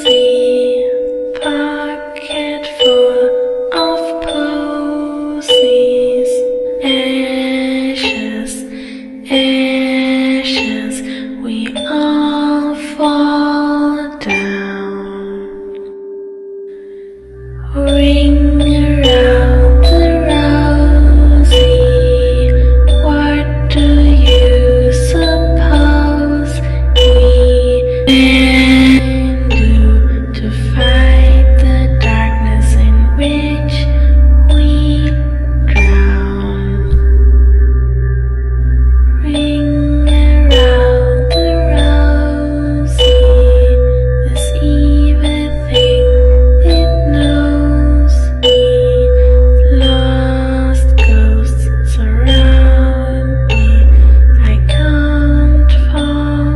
cozy pocket full of posies. Ashes, ashes, we all fall down. Ring around the rosy. What do you suppose we can do to fight the darkness in which we drown? Ring around the rosy. This evil thing, it knows me. Lost ghosts surround me. I can't fall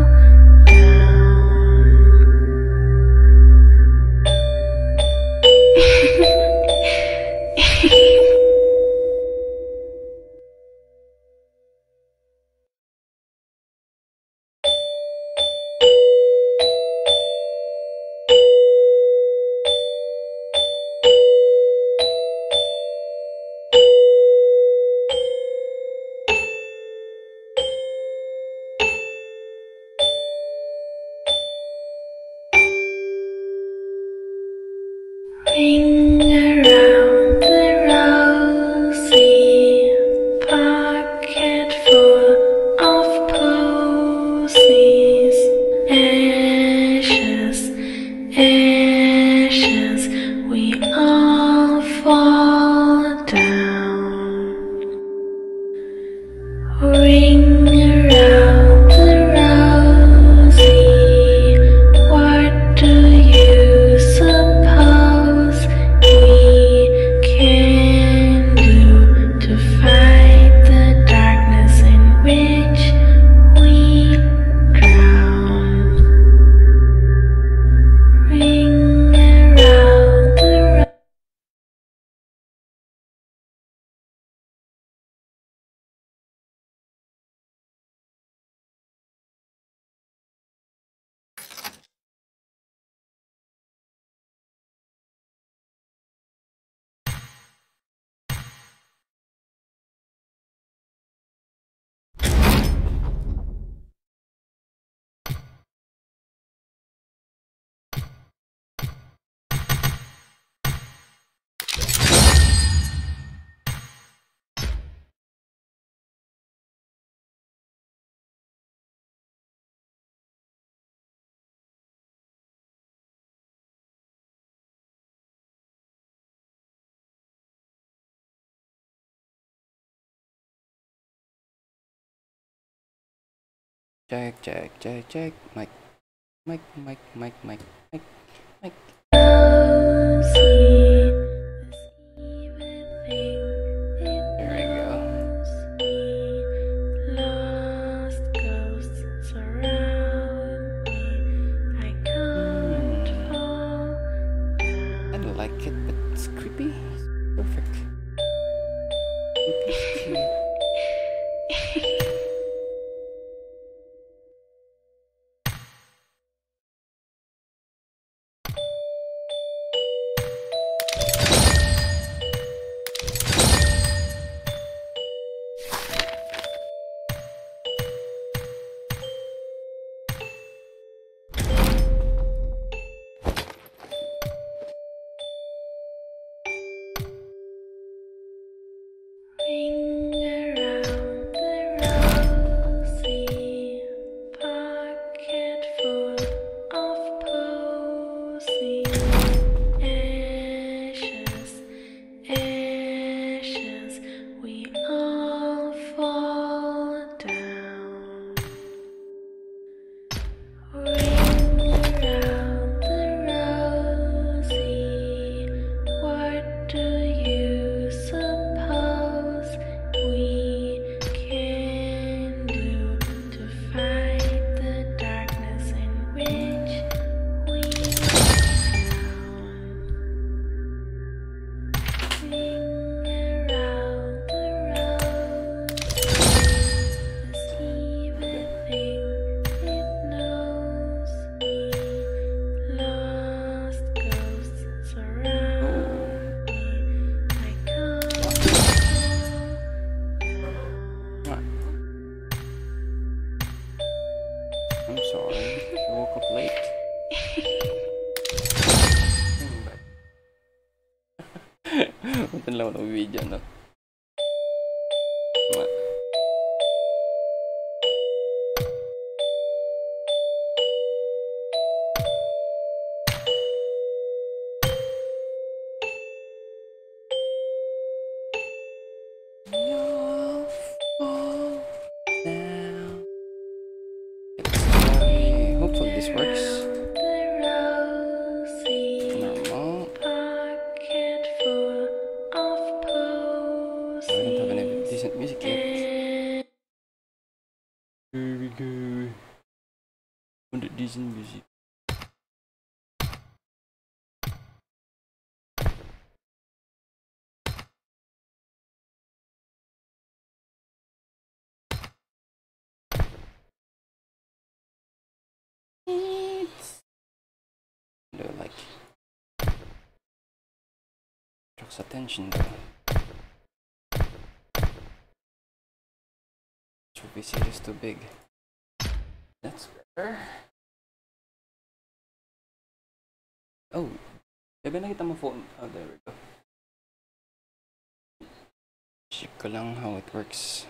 down. Ring around the rosy pocket full of posies. Ashes, ashes, we all fall down. Ring around the rosy. What do you suppose we can do to fight the darkness in which we drown? Ring around the Check, check, check, check. Mic, mic, mic, mic, mic, mic, mic. rosy. This evil thing, it There we go. knows me. Lost ghosts surround me. I can't fall I down. like it, but it's creepy. Perfect. Creepy, cute. Napunta lang ako ng video, no? You'll fall down. Okay, hopefully this works. The rosy Normal. pocket full of I don't have any posies. decent music yet. Here we go. On the decent music. They're like attracts attention though. Should we see this too big? That's better. Oh, diba nakita mo phone? Oh, there we go. Check ko lang how it works.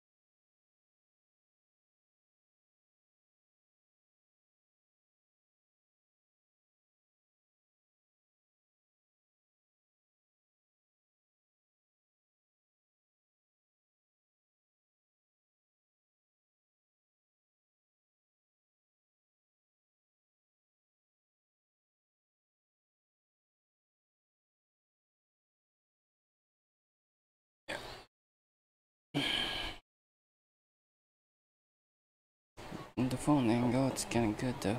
In the phone angle, it's kinda good though.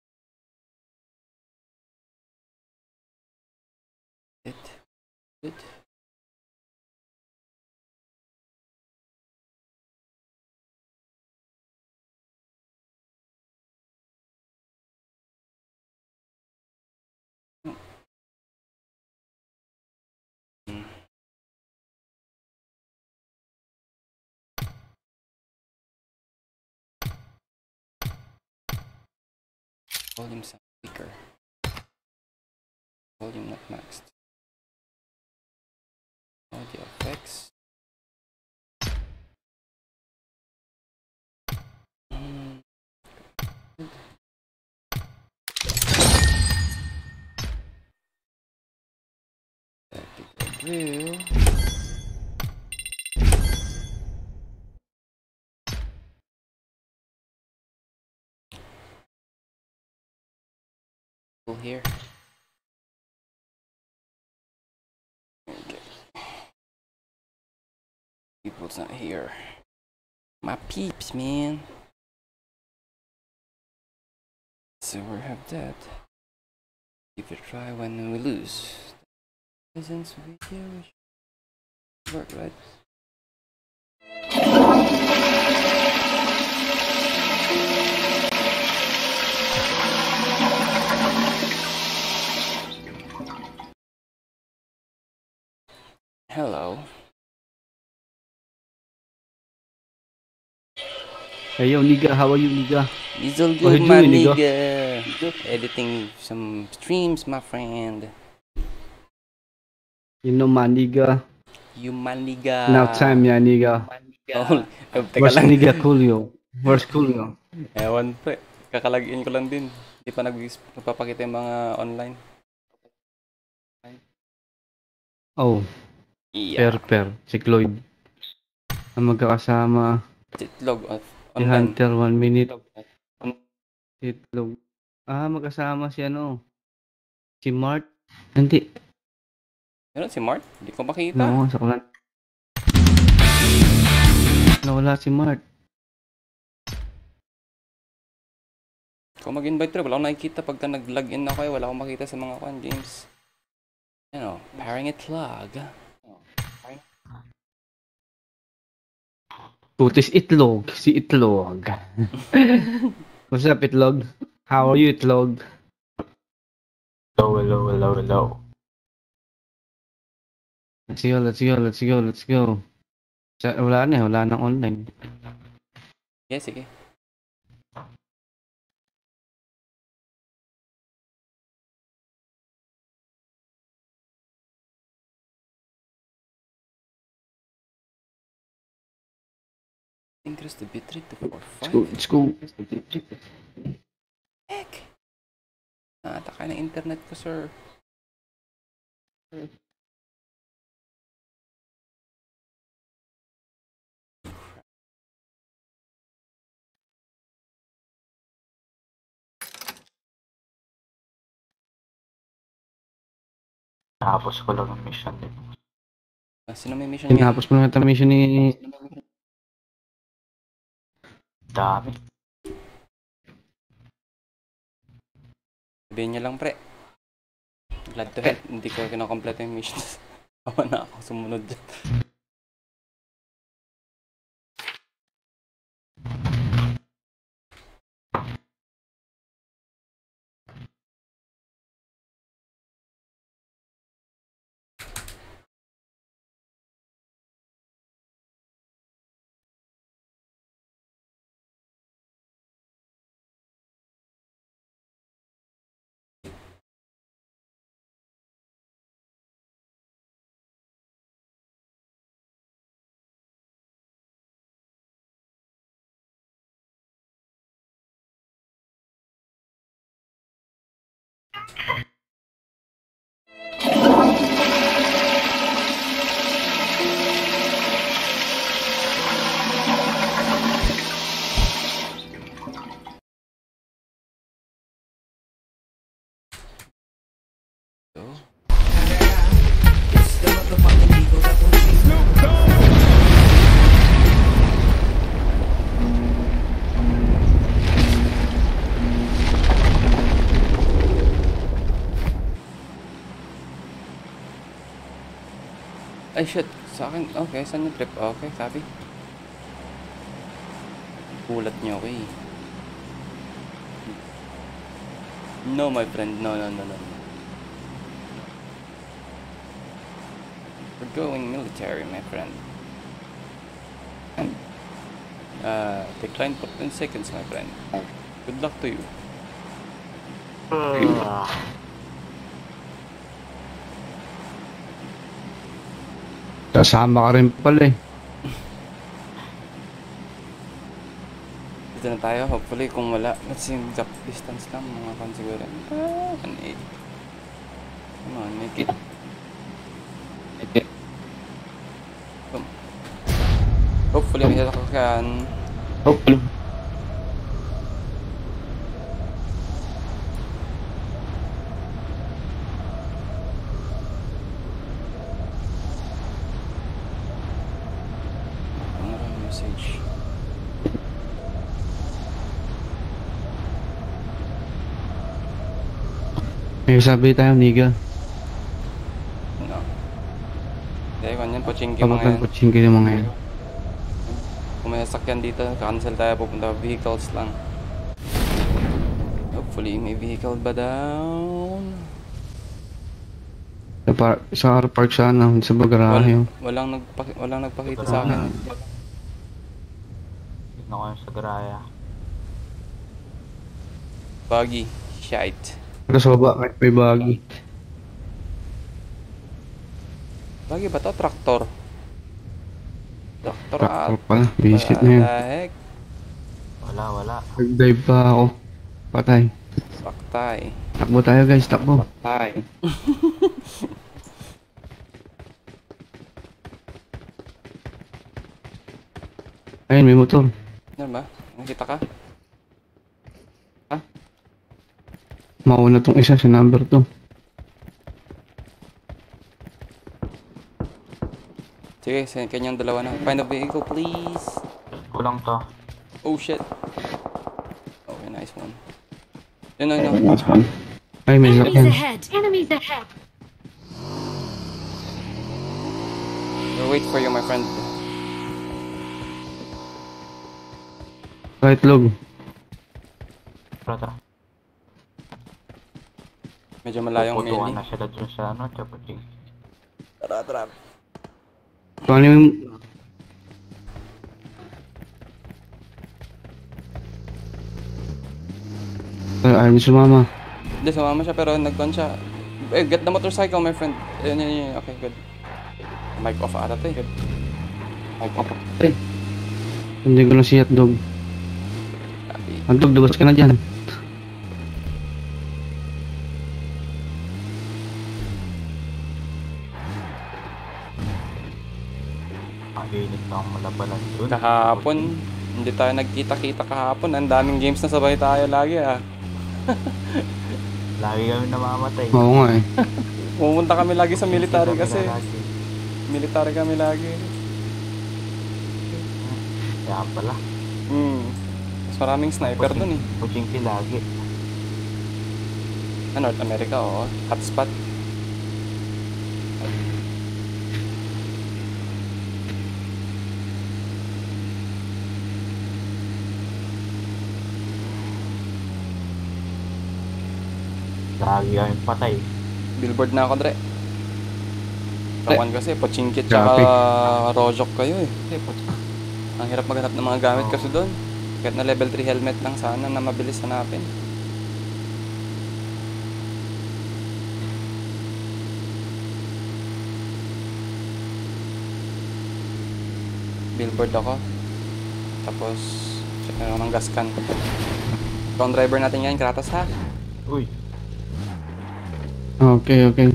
Good. Mm. Volume sound weaker. Volume not maxed. Audio effects. Tactical drill. Here. Okay. People's not here. My peeps, man. So we have that. Give it a try when we lose. Presence video should work, right? Hello. Hey yo, nigga, how are you, nigga? It's all What good, you my doing, nigga? nigga. Editing some streams, my friend. You know my nigga. You my nigga. Now time ya, nigga. Oh, teka Where's lang. nigga Coolio? Where's Coolio? Ewan pre. Kakalagin ko lang din. Hindi pa nagpapakita yung mga online. Oh, Yeah. per. Si Cloyd. Ang magkakasama. Titlog of Si online. Hunter, 1 minute. Titlog. Magkasama si ano? Si Mart. Hindi. Meron si Mart? Hindi ko makita. No, sa kulan. Nawala si Mart. Kung mag-invite pre, wala akong nakikita pagka nag-login ako wala akong makita sa mga games. You know, pairing it log. Putis Itlog. Si Itlog. What's up, Itlog? How are you, Itlog? Hello. Let's go. Wala nang online. Yes, sige. Increase the bitrate to Let's go. 4.5. Heck! Nakataka ng internet ko, sir. Tapos ko lang yung mission din. Sino may mission ngayon? Tinapos mo na ito mission ni... Dami. Sabihin niyo lang, pre. Glad to help. Hindi ko kinakompleto yung mission. Awa na ako sumunod dyan. Ay, shit. Sa akin, okay. Saan yung trip? Okay, sabi. Kulat niyo ako eh. No, my friend. No. We're going military, my friend. Decline for 10 seconds, my friend. Good luck to you. Kasama ka rin pala eh. Dito na tayo. Hopefully, kung wala. Let's see, exact distance lang. Mga kan siguro. 180. Come on, make it. Boom. Hopefully, may sasakyan. Hopefully. Message. May sabi tayo, niga. No. Hindi, kanyan po chingki mga Pamutan yan. ko chingki ng mga yan. Kung may sasakyan dito, cancel tayo, pupunta vehicles lang. Hopefully, may vehicle ba down? Sa car park sana, sa bagarahe. Walang nagpakita sa akin. Tignan ko yung sa Garaya. Buggy. Shite. Pero sa baba, may bagi. Buggy ba to? Traktor. Traktor Traktor pala, visit na yun. the heck? Wala. Nag-dive pa ako. Patay. Saktay. Takbo tayo guys, takbo. Patay. Ayun, may motor. Ano ba? Nakita ka? Mauna tong isa, si number 2. Sige, kanyang dalawa na. Find a vehicle, please. Kulang to. Oh, shit. Okay, nice one. No. Ay, may Enemies lakyan. ahead! Enemies ahead! We'll wait for you, my friend. Right log. Tara. Medyo malayong Puputuan melee. na sila dun sa Chapating. Tara. Paano yung... Ayaw niyo sumama. Hindi, sumama siya pero nag-gun siya. Get the motorcycle, my friend. Yan. Okay, good. Mic off ata to eh. Ay, Hindi ko na si Hotdog. Sabi, Hotdog, labas ka na dyan. Ang init na ang malabanan dun. kahapon, hindi tayo nagkita-kita kahapon. Ang daming games na sabay tayo lagi ah. Lagi kami namamatay. Oo nga eh. Pumunta kami lagi sa military Kami kasi. lagi. Military kami lagi. Kaya pala. Mas maraming sniper dun eh. Puchingki lagi. North America, oo. Hotspot. Lagi kami patay. Billboard na ako, Dre. Kawan kasi, Pochinki Grabe. tsaka Rojok kayo eh. Ang hirap maghanap ng mga gamit kasi doon. Kahit na level 3 helmet lang sana na mabilis hanapin. Billboard ako. Tapos, check na lang ng gas can. Ikaw ang driver natin yan, Kratos ha? Uy, Okay, okay.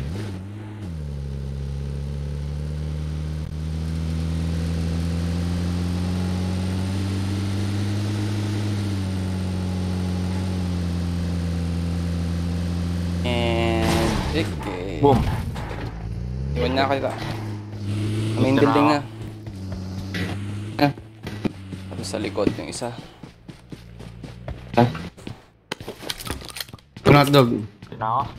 And, okay. boom. Iwan niya kita. Main Dito na building ako. na. Ah. Tapos sa likod yung isa. Ito na Hotdog. Ito na ako.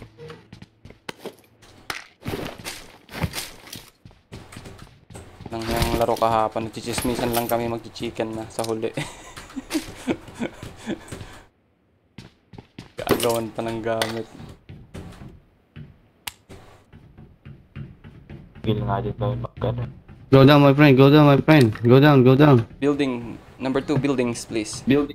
Nang yung laro kahapon, nagchichismisan lang kami magchichicken na sa huli. Gagawan pa ng gamit. Gil nga din kami magkano. Go down my friend, go down my friend. Go down, go down. Building, number 2 buildings please. Building.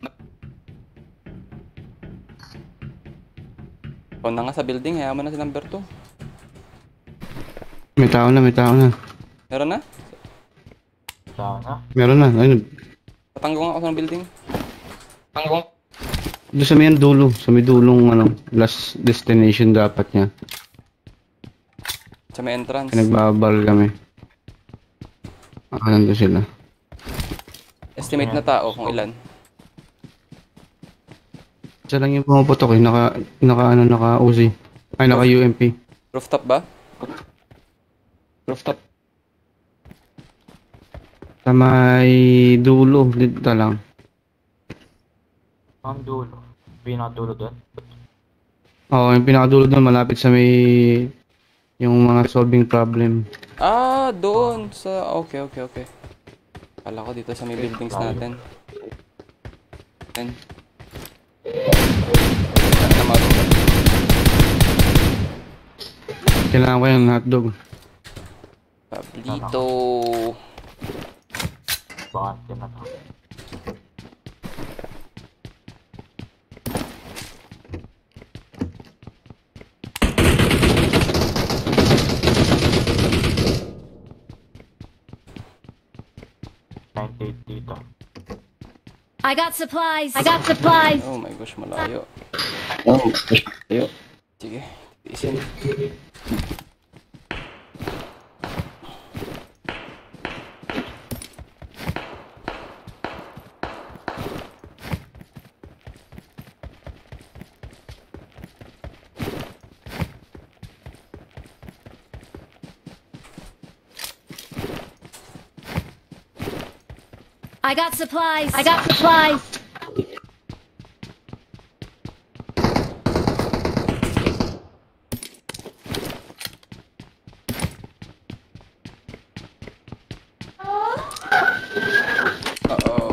O na nga sa building, hayaan mo na si number 2. May tao na, may tao na. Meron na? Sana. Meron na, ayun. Patanggo nga ako sa building. Doon sa may dulo, sa may dulong ano, last destination dapat niya. Sa may entrance. Pinagbabal kami. Nandun sila. Estimate na tao kung ilan. Isa lang yung pumaputok eh, naka Uzi. Ay, naka UMP. Rooftop ba? Rooftop. Sa may dulo, dito lang. Ang dulo. Pinakadulo doon. Oo, yung pinakadulo doon, malapit sa may yung mga solving problem. Ah, doon sa... Okay. Kala ko dito sa may buildings natin. Yan. Kailangan ko yung hotdog. Pablito. Bakante na to. Dito. I got supplies. I got supplies. Oh my gosh, malayo. Sige, tiisin. I got supplies. I got supplies. Uh-oh.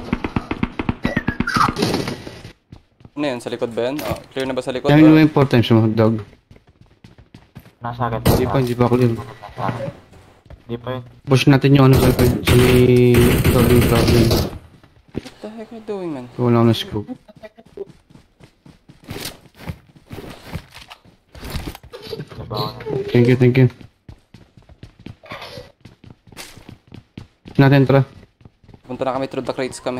Ano yun? Sa likod ba yan? Oh, clear na ba sa likod? Kaya yung important sa hotdog. Nasa akin. Hindi pa clear. Hindi pa yun. Push natin yung ano sa may solving problem. What the heck are you doing, man? Wala ko na scope. Diba ako na. Thank you. Natin, tara. Punta na kami through the crates kami.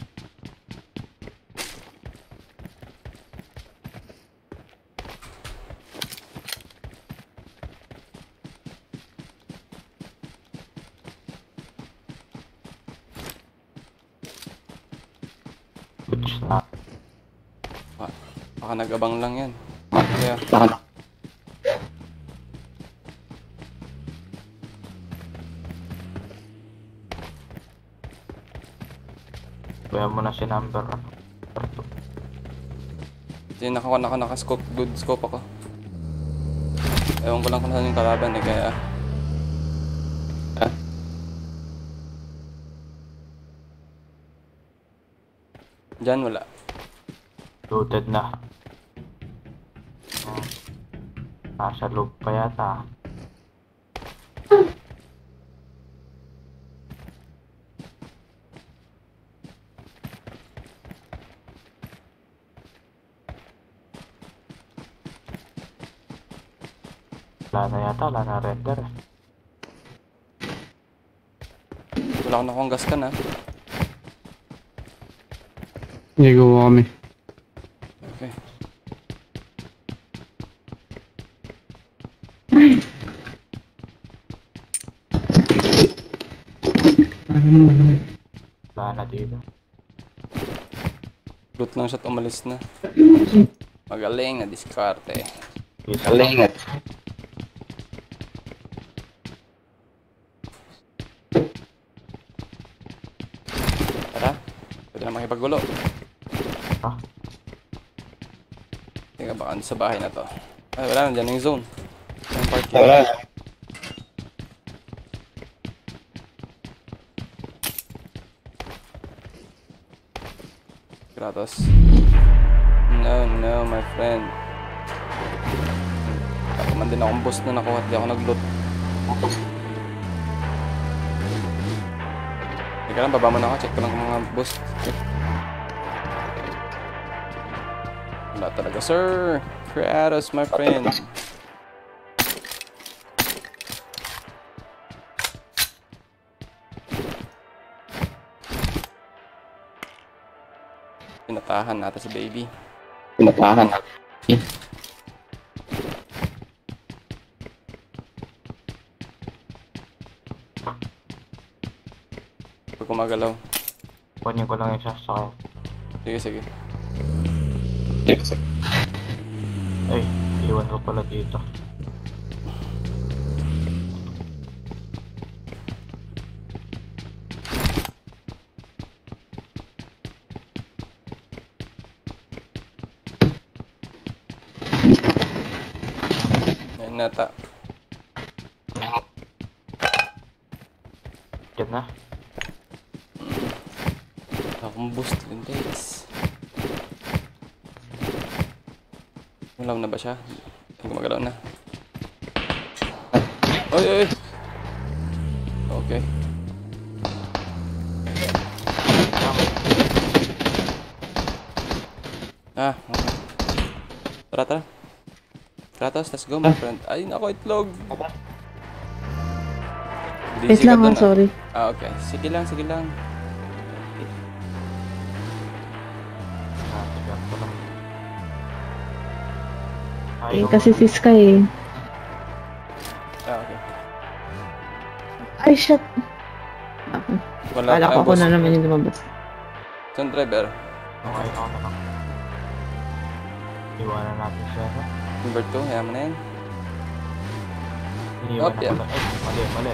Bitch na. Baka nag-abang lang yan. Kaya, Kaya mo na si number 2. hindi naka-scope, good scope ako. Ewan ko lang kung saan yung kalaban eh, kaya... Diyan wala. Looted na. Nasa loob pa yata. Wala na yata, wala na render eh. Wala akong nakong gas kan ha. Nagawa kami. Okay. Wala na dito. Loot lang siya at umalis na. Magaling na diskarte. Galing. Tara, pwede na makipaggulo. Ha? Teka, baka sa bahay na to. Ay, wala, nandiyan na yung zone. Yung parking. Wala. Kratos. No, my friend. Ako man din akong boost na nakuha at di ako nag-loot. Teka lang, baba mo na ako. Check ko lang kung mga boost. Wala talaga, sir. Kratos, my friend. Pinatahan natin si baby. Pag kumagalaw. Kunin ko lang yung sasakay. Sige. Ay, iwan ko pala dito. Ayun nata. Diyan na. Akong boost din guys. Gumalaw na ba siya? Gumagalaw na. Oy! Okay. Okay. Tara. Kratos, let's go my friend. Ay, nako, itlog. Wait lang, sorry. Okay. Sige lang. Tigan ko lang. Eh, kasi si Sky eh. Okay. Ay, shit. Wala Kala ko ako boost. na naman yung lumabas. Saan driver? Okay, ako na lang. Iwanan natin siya, no? Number 2, hayaan mo na yan. Iniwan yeah. na pala. Ay, mali.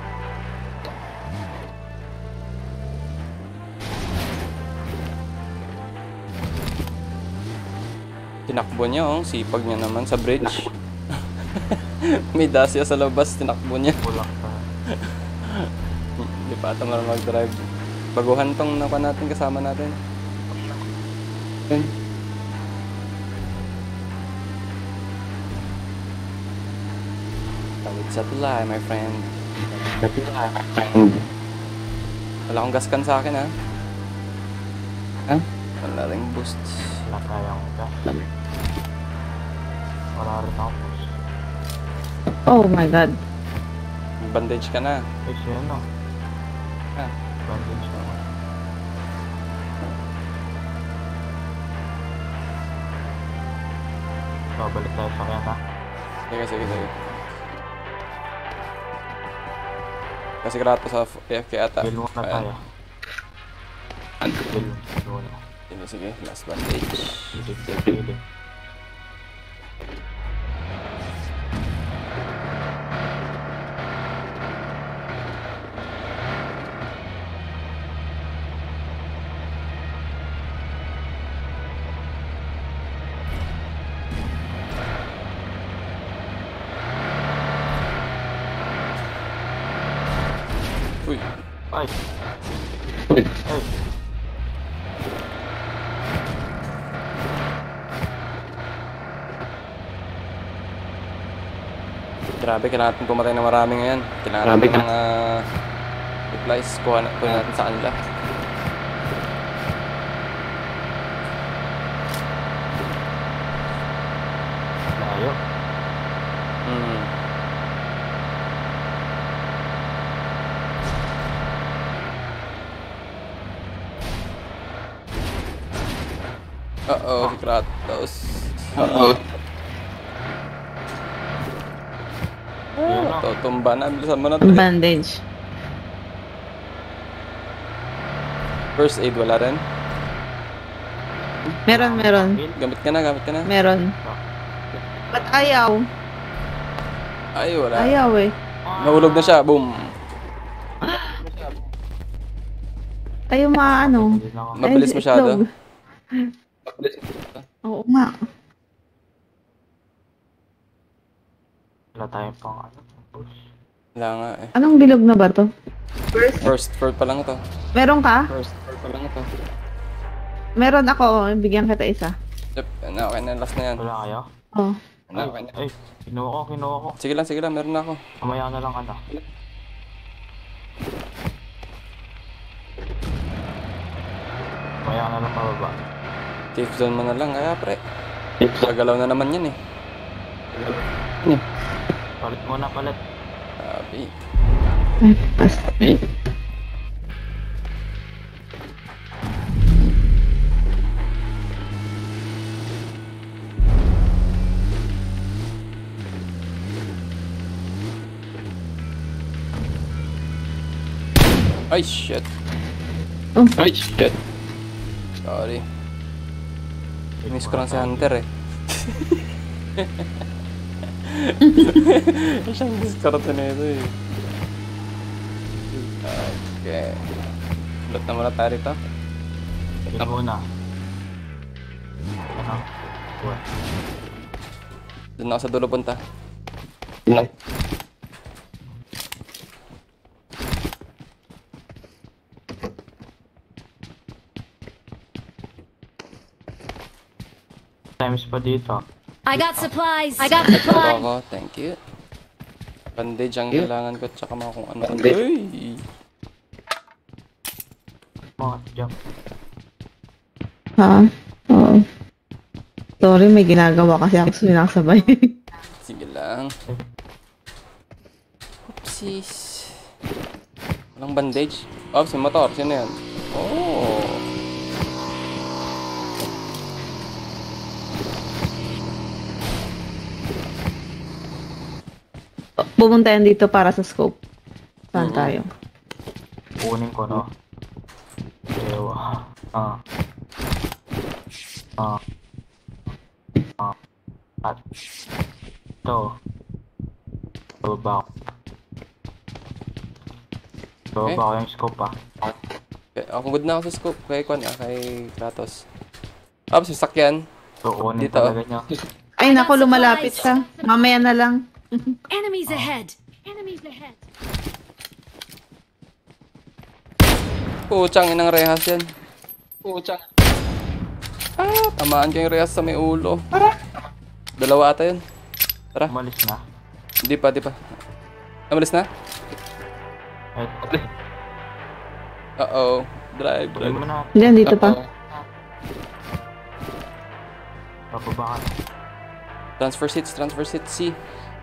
Tinakbo niya, sipag niya naman sa bridge. May dasya sa labas, tinakbo niya. Kulang pa. Hindi pa ata marunong mag-drive. Baguhan tong nakuha natin, kasama natin. Tawid sa tulay, my friend. Wala akong gaskan sa akin, ha? Wala ring boost. Wala tayong gas. Wala rin ako push. Oh my god. Bandage ka na. Eh, siya no? Ah. Bandage ako. So, balik tayo sa kaya na. Sige. Kasi Kratos sa AFK ata. Heal muna tayo. Heal muna. Sige, last bandage. Healing. Uy, Ay! Ay! grabe, kailangan natin pumatay na marami ngayon. Kailangan natin ng replies. Kuha natin sa kanila. Layo. Uh-oh, si Kratos. Yun o. Tutumba na. Bilisan mo na to. Bandage. First aid, wala rin. Meron. Gamit ka na. Meron. Ba't ayaw? Ay, wala. Ayaw eh. Nahulog na siya. Boom. Ayaw maano. Hindi na ako. Mabilis Ay, masyado. itlog. Oo nga. Wala tayong pang ano. Push. Wala nga eh. Anong bilog na ba to? First pa lang ito. Meron ka? First pa lang ito. Meron ako. Bigyan kita isa. Yep, okay na. Last na yan. Wala kayo? Oh. Okay na. Ay! Kinuha ko. Sige lang. Meron na ako. Kamaya na lang ano. Kamaya na lang pababa. Safe zone mo na lang. Kaya pre. Pagalaw na naman yan eh. Palit muna, palit. Sabi. Ay, basta. Ay, shit. Oh. Sorry. Miss ko lang si Hunter eh. Siyang discard na ito eh. Okay. Loot na muna tayo rito. Heal muna. Ano? Buwan. Doon ako sa dulo punta. Times pa dito. I got supplies. Ito ako, thank you. Bandage ang kailangan ko, tsaka mga kung ano. Uy! Mga jump. Ha? Oo. Sorry, may ginagawa kasi ako sinasabay. Sige lang. Oopsies. Walang bandage. Oh, si motor. Sino yan? Oh! Pumunta yan dito para sa scope. Saan tayo? Kunin ko, no? Ewa. At ito. Baba ko yung scope Okay, ako good na ako sa scope. Kay Kratos. Tapos sasakyan. So, kunin Dito. talaga niya. Ay, naku, lumalapit siya. Mamaya na lang. Enemies ahead. Enemies ahead. Puchang inang rehas yan. Tamaan ko yung rehas sa may ulo. Dalawa ata yun. Tara. Umalis na. Di pa. Namalis na? Ay, Uh-oh. Drive. kunin mo na. Diyan, dito pa. Bababa ka. Transfer seats. C.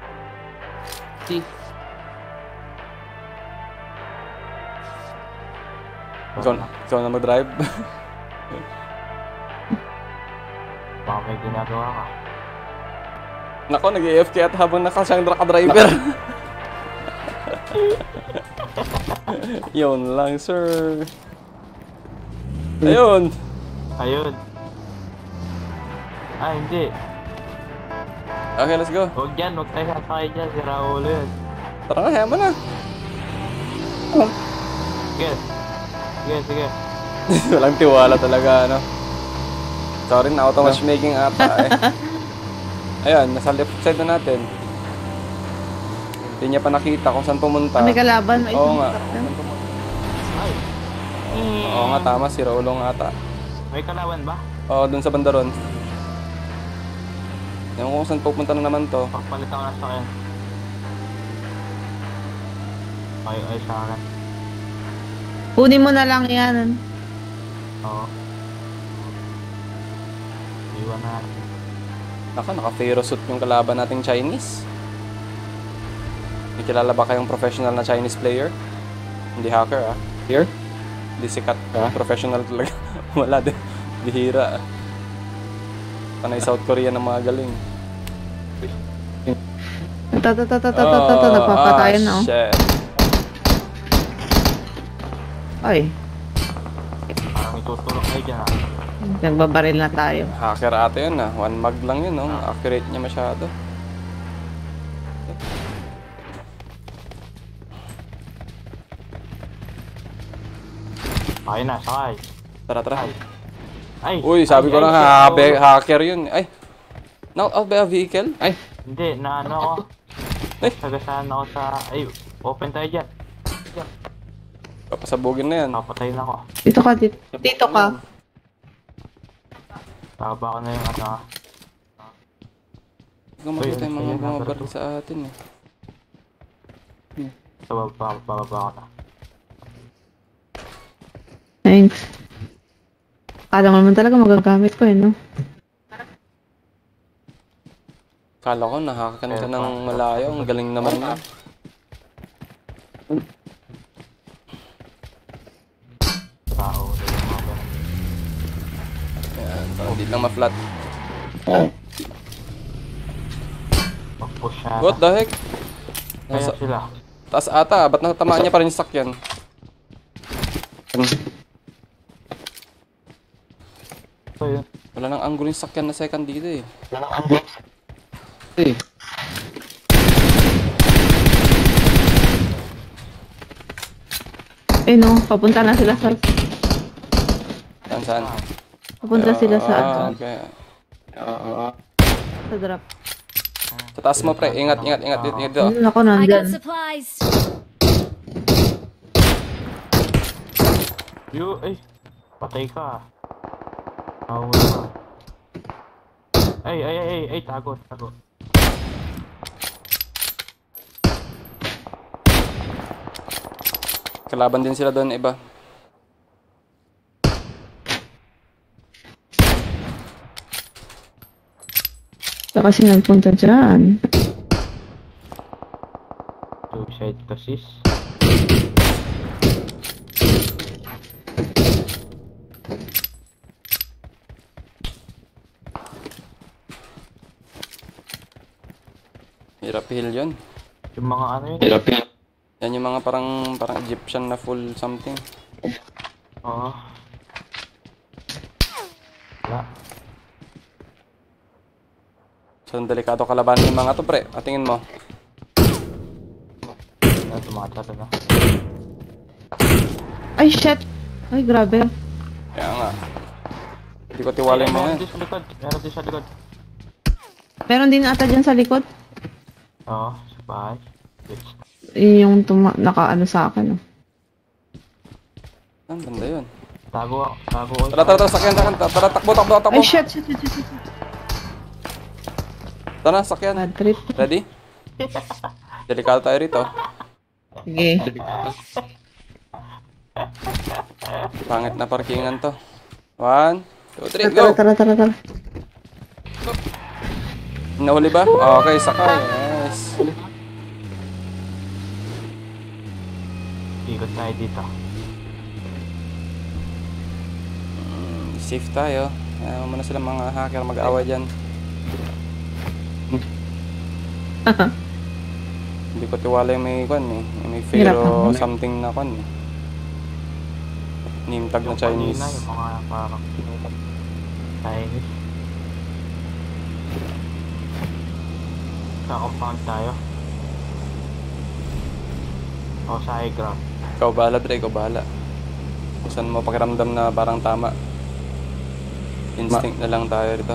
Ikaw na mag-drive. Baka may ginagawa ka. Nako, nag-AFK at habang nakasiyang driver. Yun lang, sir. Ayun. Ayun. Ah, hindi. Okay, let's go. Huwag yan, huwag tayo sasakay dyan. Si Raulo yun. Tara na, hema na. Sige. Sige, sige. Walang tiwala talaga, ano. Sorry na, auto matchmaking ata eh. Ayan, nasa left side na natin. Hindi niya pa nakita kung saan pumunta. May kalaban. May Oo nga. sasakyan. Ay. Oo nga, tama. Si Raulo nga ata. May kalawan ba? Oo, dun sa banda ron. Ewan ko kung saan pupunta na naman to. Pagpalit ako na sa akin. Ay, sa akin. Kunin mo na lang yan. Oo. Iwan na natin. Naka-Fero suit yung kalaban nating Chinese. May kilala ba kayong professional na Chinese player? Hindi hacker ah. Here? Hindi sikat. Professional talaga. Wala din. Bihira ah. Panay South Korea ng mga galing. Nagpapatayan na. Shit. Ay, Parang itutulog kayo dyan ha. nagbabaril na tayo. Hacker ata yun ah. One mag lang yun, no? Accurate niya masyado. Ay na, sakay. Tara, tara. Ay! Uy, sabi ko na hacker yun. Ay! Knock out ba a vehicle? Ay! Hindi, na ano ako. Ay! Sagasaan ako sa... Ay, open tayo dyan. Papasabugin na yan. Papatayin ako. Dito ka, dito ka. Baba ko na yung ano ha. Hindi ko makita yung mga Ayun, bumabaril sa atin eh. So, bababa ko na. Thanks. Kala ko naman talaga magagamit ko eh, no? Kala ko nakakan ka ng malayo. Ang galing naman na. Tao. Ayan, parang di lang ma-flat. Mag-push na. What the heck? Kaya Nasa sila. taas ata. Ba't natamaan niya pa rin yung sakyan? So, yun. Wala nang angulo yung sakyan na second dito eh. Hey. Eh no, papunta na sila sa... Saan, saan? Papunta sila sa Okay. sa drop. Sa taas mo pre. Ingat, ingat, ingat. Ingat dito. Ayun ako I got nandyan. supplies. Ay! Patay ka. Nawala ka. Ay, tago. Kalaban din sila doon iba. Saan kasi nagpunta dyan? Suicide kasi. Hirap heal yun. Yung mga ano yun. Yan yung mga parang Egyptian na full something. Oo. Wala. So, delikado kalabanin yung mga to pre. Atingin mo. Yan, tumatalo na. Ay, shit! Ay, grabe. Kaya nga. Hindi ko tiwala yung mga Meron yan. din sa likod. Meron din sa likod. Meron din ata dyan sa likod. Oo, sa bahay. Bitch. Yung naka-ano sa akin. Oh. Saan banda yun? Tago ako. Tara, sakyan. Tara, takbo. Ay, shit! Tara, sakyan. Bad trip. Ready? Delikado tayo rito. Sige. Pangit na parkingan to. 1, 2, 3, go! Tara. Nahuli ba? Okay, sakay. Yes. Ikot tayo dito. Safe tayo. Ayaw mo na sila mga hacker mag-away dyan. Hindi ko tiwala yung may kwan eh. Yung may Hirap Fero naman. something na kwan eh. Name tag na Yung Chinese. kanina, yung mga parang Chinese. Sa compound tayo. O sa high ground. Ikaw bahala, Dre. Ikaw bahala. Kung saan mo pakiramdam na parang tama. Instinct na lang tayo rito.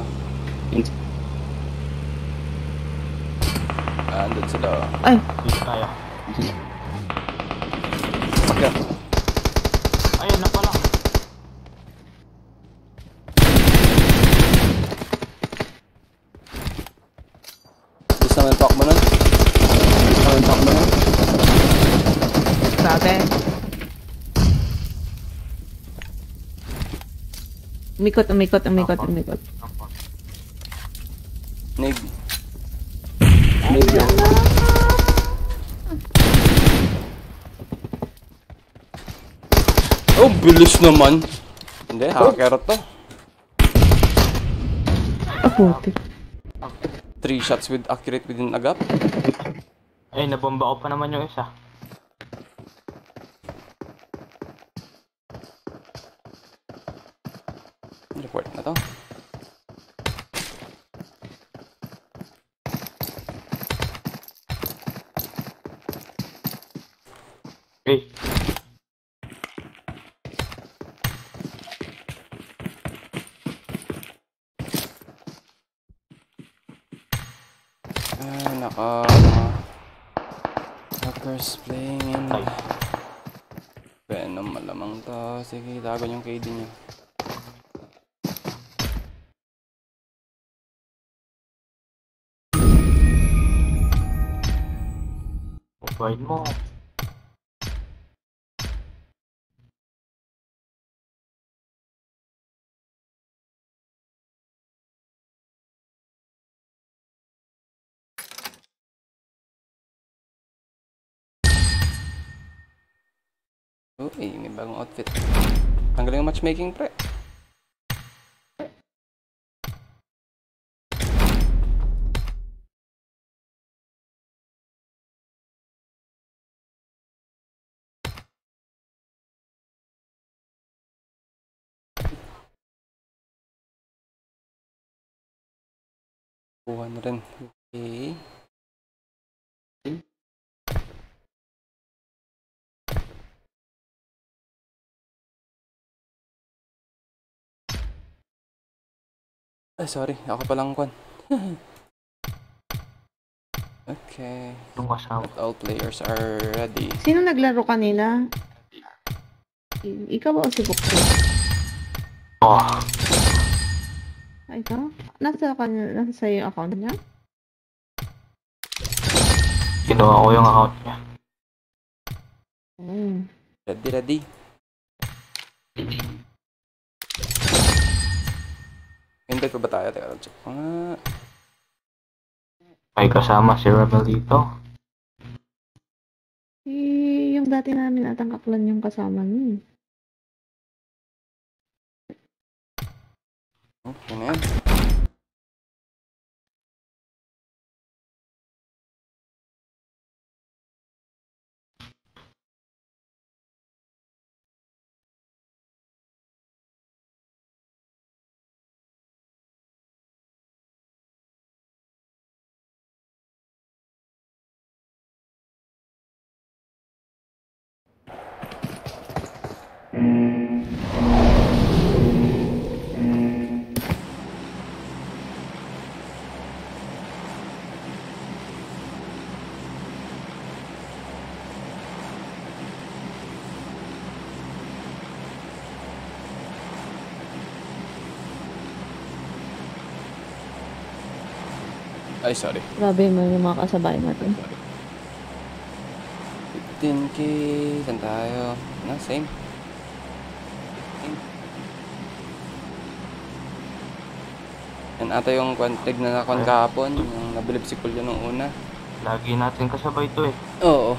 Andun sila. Ay, Dito tayo. Sakyan. Ayun na pala. Gusto naman talk mo nun? grabe. Umikot. Nade. Oh, bilis naman. Hindi, hacker to. Ah, puti. 3 shots with accurate within a gap. Ay, nabomba ko pa naman yung isa. Report na to. Hey, Hackers playing in. ay. Venom malamang to. Sige, tago yung KD niya. Provide mo. Uy, may bagong outfit. Tanggalin yung matchmaking, pre. Kuha na rin. Okay. Ay, sorry. Ako palang kwan. Okay. Yung kasama. All players are ready. Sino naglaro kanina? Ikaw ba o si Bukso? Oh, Ay, ikaw? Nasa sa'yo yung account niya? ginawa ko yung account niya. Ready, ready. Invite pa ba tayo? Teka lang, check. May kasama si Rebel dito. Yung dati namin atang kaklan yung kasama niyo. Okay na yan. Ay, sorry. Grabe mo yung mga kasabay natin. 15k. Saan tayo? Na, same. Yan ata yung tig na nakon kahapon. Yung nabilib si Kulyo nung una. Lagi natin kasabay to eh. Oo.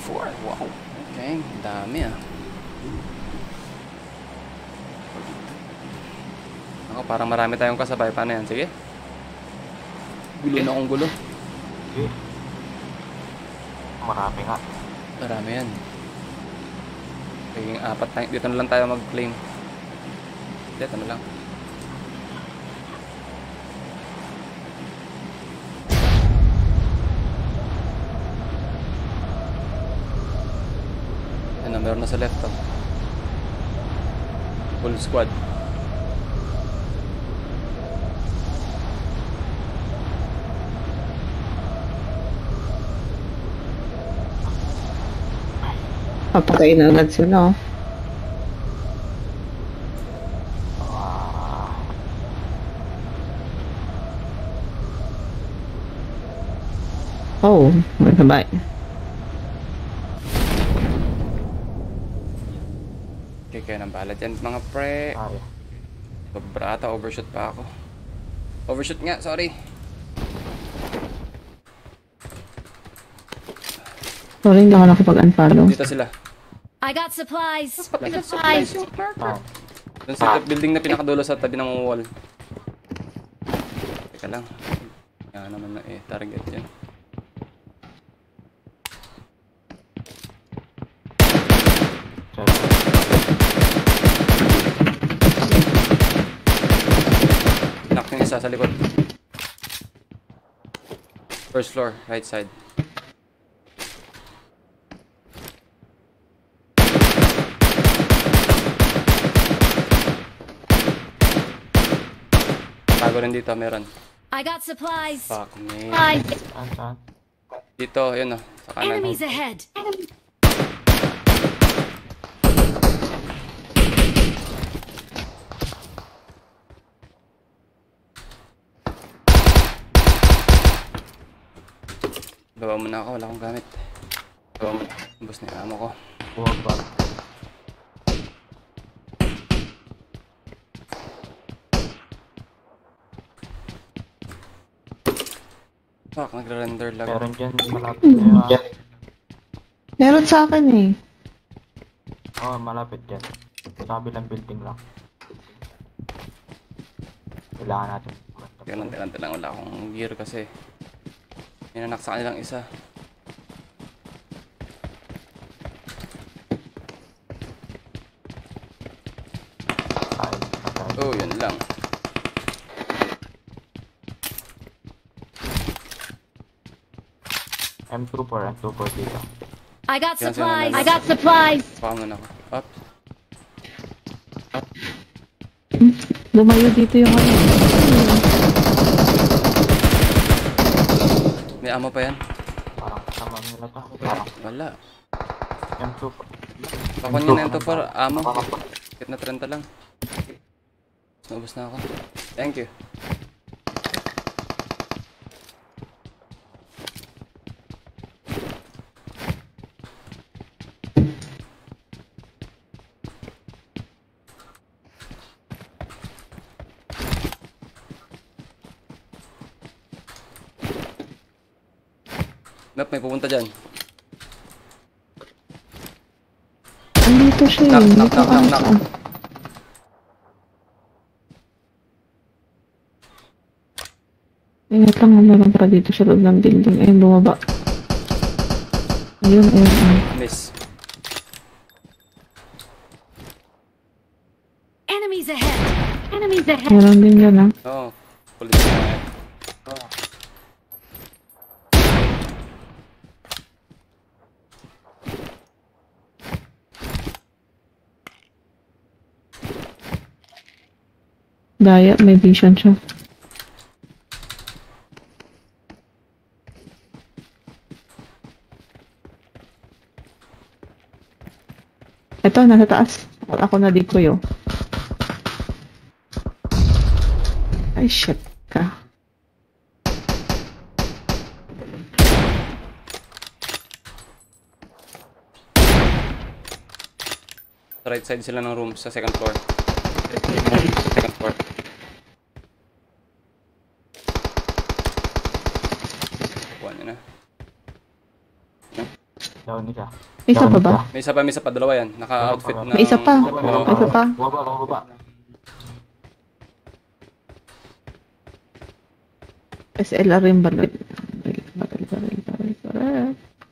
4. Wow. Okay, dami ah. Ako, parang marami tayong kasabay. Paano yan? Sige. Gulo na akong gulo. Okay. Marami nga. Marami yan. Pagiging 4 tayo. Dito na lang tayo mag-claim. Dito na lang. Ano, meron na sa left to. Full squad. Papatayin na agad sila. Ah, Oh, may sabay. Okay, kaya nang bahala dyan mga pre. ay. Sobra ata, overshoot pa ako. Overshoot nga, sorry. Sorry, hindi ako nakapag-unfollow. Dito sila. I got supplies. Ay. Dun sa building na pinakadulo sa tabi ng wall. Teka lang. Kaya naman na target yan. Knock yung isa sa likod. First floor, right side. Tago rin dito, meron. I got supplies. Fuck me. Saan? Dito, yun o. Sa kanan. Enemies ahead. Baba muna ako, wala akong gamit. Baba muna. Ubus na yung amo ko. Huwag ba? Fuck, nagre-render lag. Meron dyan malapit na. Meron sa akin eh. Oh, malapit dyan. Sa kabilang building lang. Kailangan natin. Teka lang, wala akong gear kasi. May nanak sa kanilang isa. Ay, Oh, yun lang. M24 dito. I got Yan, supplies. sino na- I got supplies. Baka muna ako. Up. Lumayo dito yung ano. May amo pa yan? Parang kasama nila to. Parang Wala. M24. Pakon nyo na yung 2-4. Amo. Kit na 30 lang. Naubos na ako. Thank you. Map, may pupunta dyan. Andito siya eh. Knock, knock, Dito knock, knock, ata. knock. Ingat lang, meron pa dito sa loob ng building. Ayun, bumaba. Ayun, ayun, ayun. Miss. Enemies ahead. Enemies ahead. Meron din dyan ah. Oo. Police na yan. Daya, may vision siya. Ito, nasa taas. Ako na di ko yun. Ay, shit ka. Sa right side sila ng room sa second floor. Second floor. Kuha nyo na. Down isa. May isa pa ba? May isa pa, dalawa yan. Naka-outfit ng... May isa pa. Oo. May isa pa. Baba. SLR rin baril. Baril.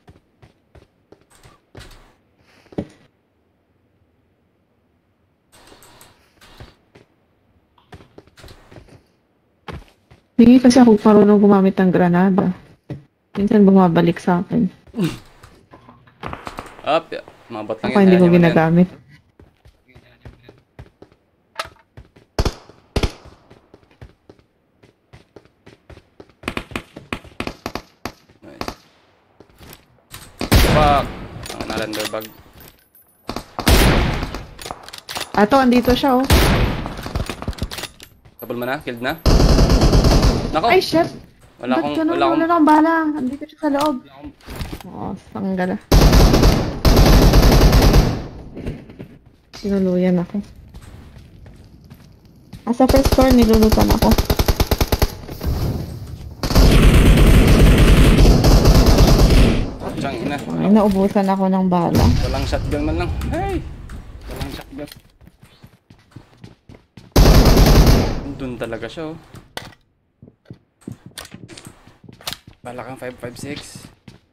Hindi kasi ako marunong gumamit ng granada. Minsan bumabalik sa akin. Up. Mabot lang Ako hindi ko Ayaw mo yan. ginagamit. Nice. Fuck. Ang nalander bag. Ato, andito siya oh. Tabol mo na? Killed na? Nako. Ay, shit! Wala akong... Wala akong... Wala akong bala. Andito siya sa loob. Oo, sanggala. Sinuluyan ako. Sa first floor, nilulutan ako. Tiyang ina. Ay, naubusan ako ng bala. Walang shotgun man lang. Hey! Walang shotgun. Doon talaga siya oh. Bala kang 556.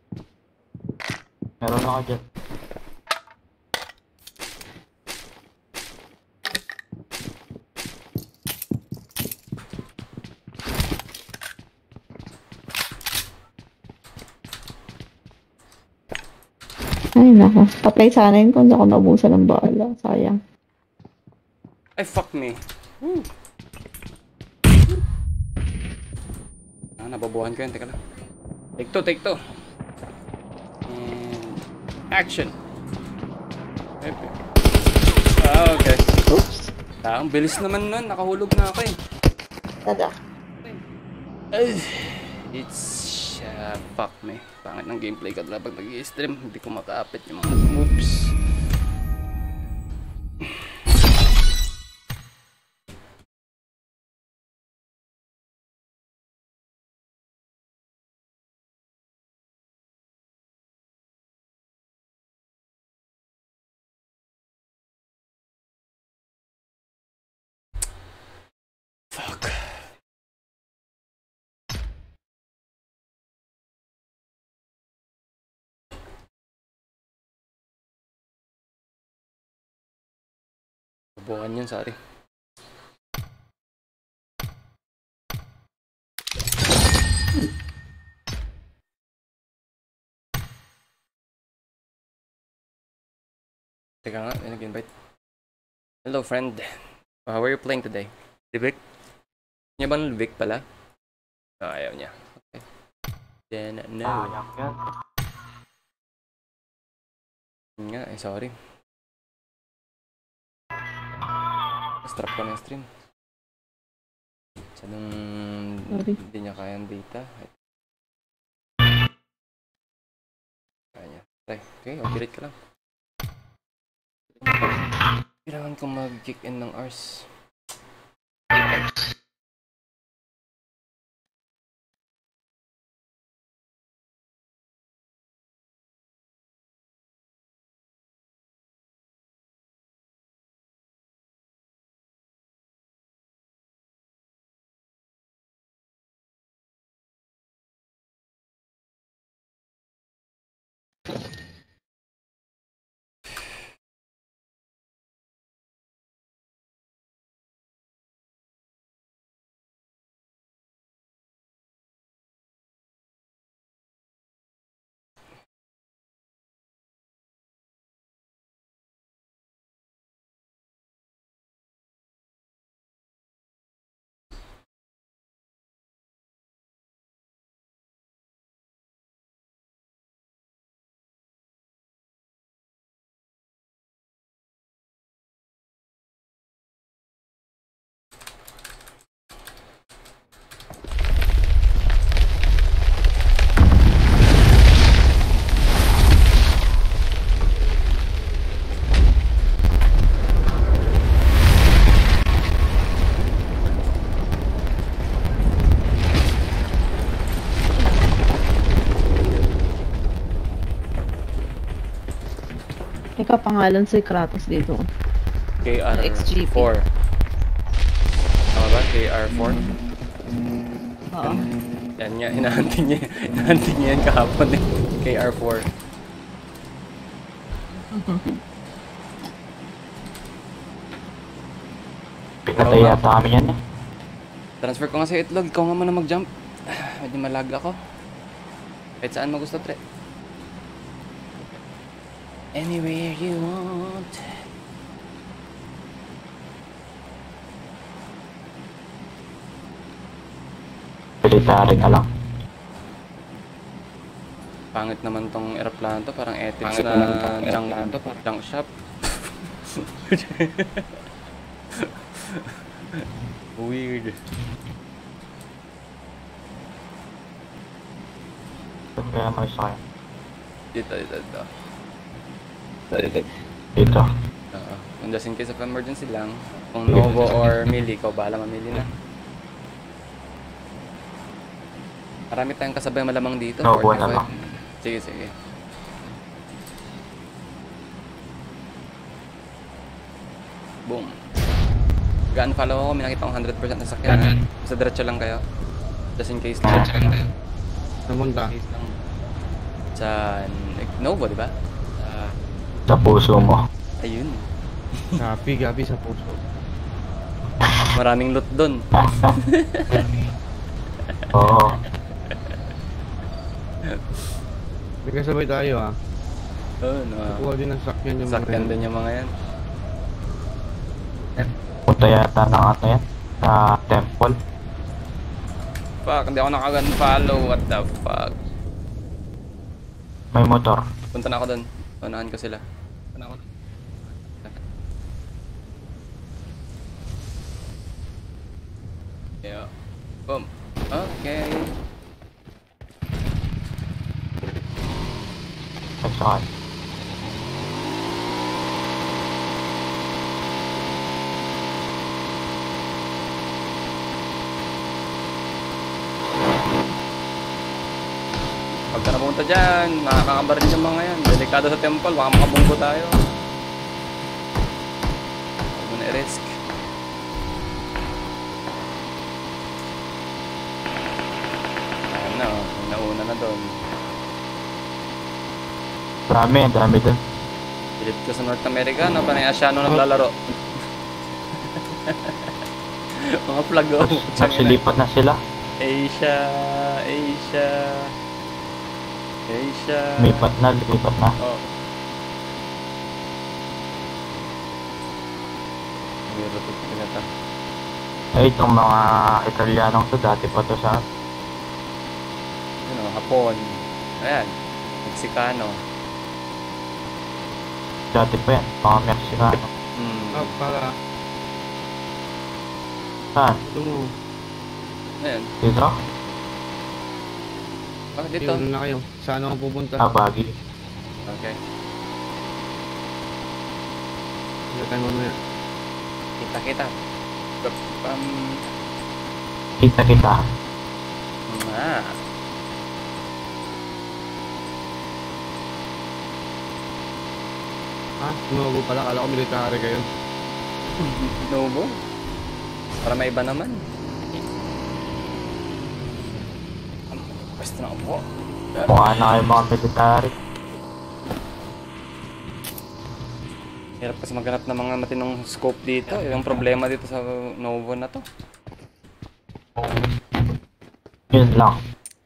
Meron ako dyan. Ay, nako. Patay sana yun kung hindi ako naubusan ng bala. Sayang. Ay, fuck me. Woo. Nababuhan ko yan. Teka lang. Take two. And... Action! Okay. Oops. Ang bilis naman nun. Nakahulog na ako eh. Tada. It's... fuck me. Pangit ng gameplay ko talaga pag nag-i-stream. Hindi ko makaapit yung mga moves. Fuck. Bukan yun, sorry. Teka nga, may nag-invite. Hello, friend. How are you playing today? Livik? Niya ba ng Livik pala? Oh, ayaw niya. Okay. Then, no. Sayang yan. Yun nga, sorry. Strap ko na yung stream. Sanang Sorry. hindi niya kaya ang data. Kaya niya. Okay, operate ka lang. Kailangan kong mag-kick in ng hours. Ikaw pangalan si Kratos dito. XGP. KR4. Tama ba? KR4? Oo. Yan nga, hinahantin niya. Hinahantin niya yan kahapon eh. KR4. Pinatay yata kami yan eh. Transfer ko nga sa itlog. Ikaw nga muna mag-jump. Medyo malag ako. Kahit saan mo gusto, tre. Anywhere you want. Military na lang. Pangit naman tong aeroplano to. Parang ethics na junk shop. Weird. Saan kaya may sakay? Dito. Dito. Oo. Kung just in case of emergency lang. Kung Novo or Mili, ikaw bahala mamili na. Marami tayong kasabay malamang dito. Novo 45. na lang. Sige. Boom. Ga-unfollow ako, may nakita akong 100% na sakyan. Basta diretso lang kayo. Just in case lang. Namunta. Sa Novo, di ba? Sa puso mo. Ayun. Gabi sa puso. Maraming loot doon. Oo. May kasabay tayo ah. Oo, no. Kuha din ng sakyan yung mga Sakyan yan. din yung mga yan. Punta yata ng ano yan. Sa temple. Fuck, hindi ako nakagan-follow. What the fuck? May motor. Punta na ako doon. Unahan ko sila. Punta ako. Yeah. Boom. Okay. May sakay. Pagka napunta dyan, nakakabaril yung mga yan. Delikado sa temple, baka makabunggo tayo. Huwag mo na i-risk. Ayun na, may nauna na doon. Dami dun. Pilit ko sa North America, no? Panay Asiano naglalaro. Mga flag oh. Nagsilipat na sila. Asia. Lipat na. Oh. Meron ito pinata. Ay, itong mga Italianong to, dati pa to sa Ano, Hapon. Ayan. Meksikano. dati pa yan, mga Meksikano. Ah, para. Saan? Ito mo. Ayan. Dito? Bakit dito? Dito na kayo. Saan ako pupunta? Bagi. Okay. Dito tayo mamaya. Kita. Kita. Ah. Ah, Novo pala. Kala ko military kayo. Novo? Para may iba naman. Pwesto na ako po. Mukha na kayo mga military. Hirap kasi maghanap ng mga matinong scope dito. Yung problema dito sa Novo na to. Yun lang.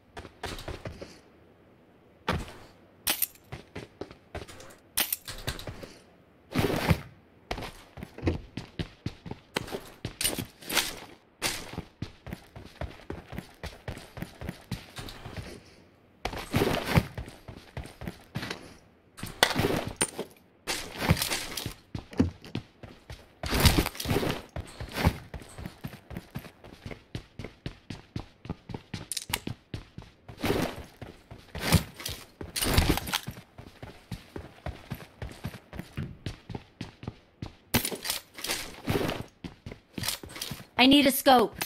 I need a scope.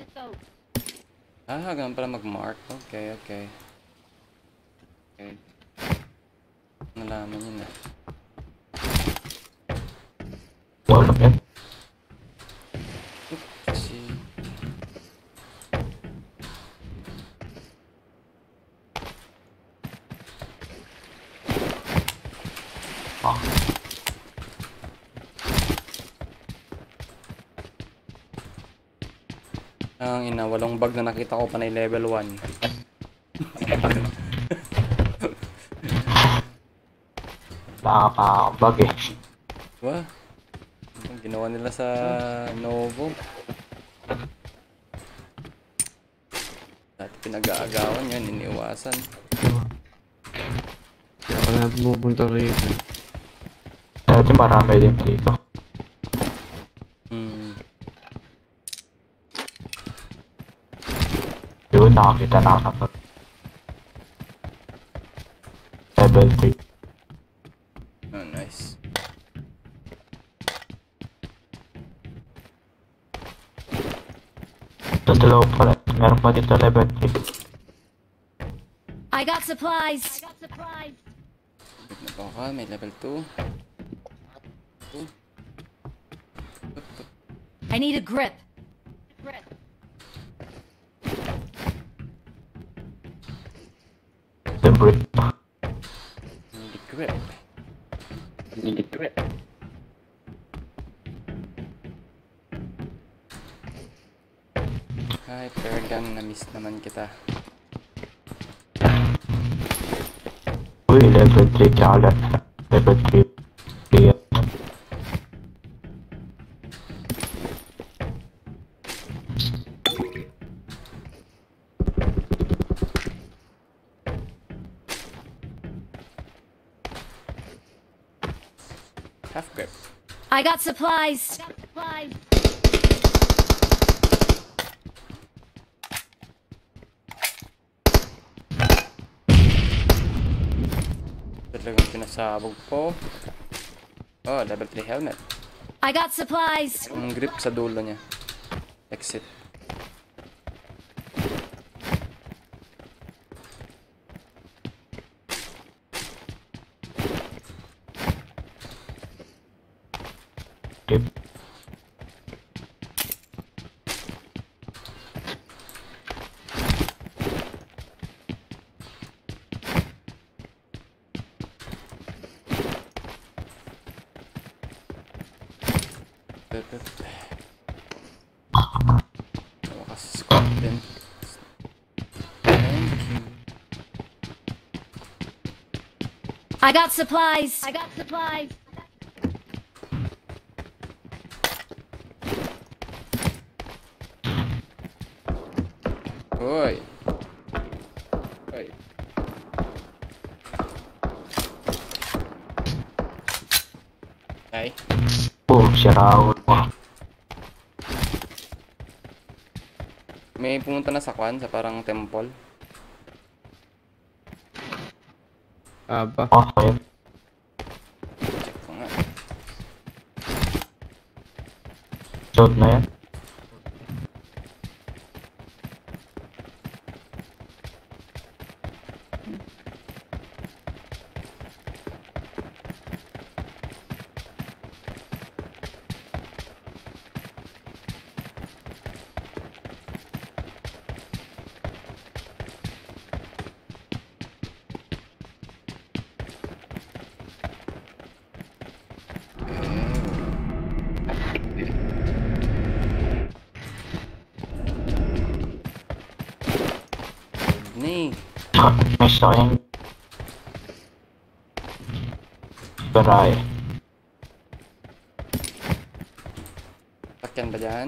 Ah, ganun pala mag-mark. Okay. Nalaman yun na. Tulog yan. Kasi... Ah. Ang ina, walong bag na nakita ko panay level 1. Nakakabag eh. Wah, ang ginawa nila sa Novo. Dati pinag-aagawan yun, iniiwasan. Kaya ka na pupunta rito. Dati marami din dito. Hmm. Yun, nakakita na ako. Level 3. Oh, nice. Sa dalawa pala, meron pa dito level 3. I got supplies. Big na pa ka, may level 2. I need a grip. The brick. Need a grip. Hi, Pergan, na-miss naman kita. Uy, level 3 tsaka level 3. Yeah. Half grip. I got supplies. Talagang pinasabog po. Oh, level 3 helmet. I got supplies. Ang grip sa dulo niya. Exit. Yep. Wakas squad din. Thank you. I got supplies. Hoy. Hoy. Ay. Oh, sira mo. May pumunta na sa kwan, sa parang temple. Aba. Okay. Check ko nga. Shot na yan. Ni. May sayang. Baray. Takyan ba dyan?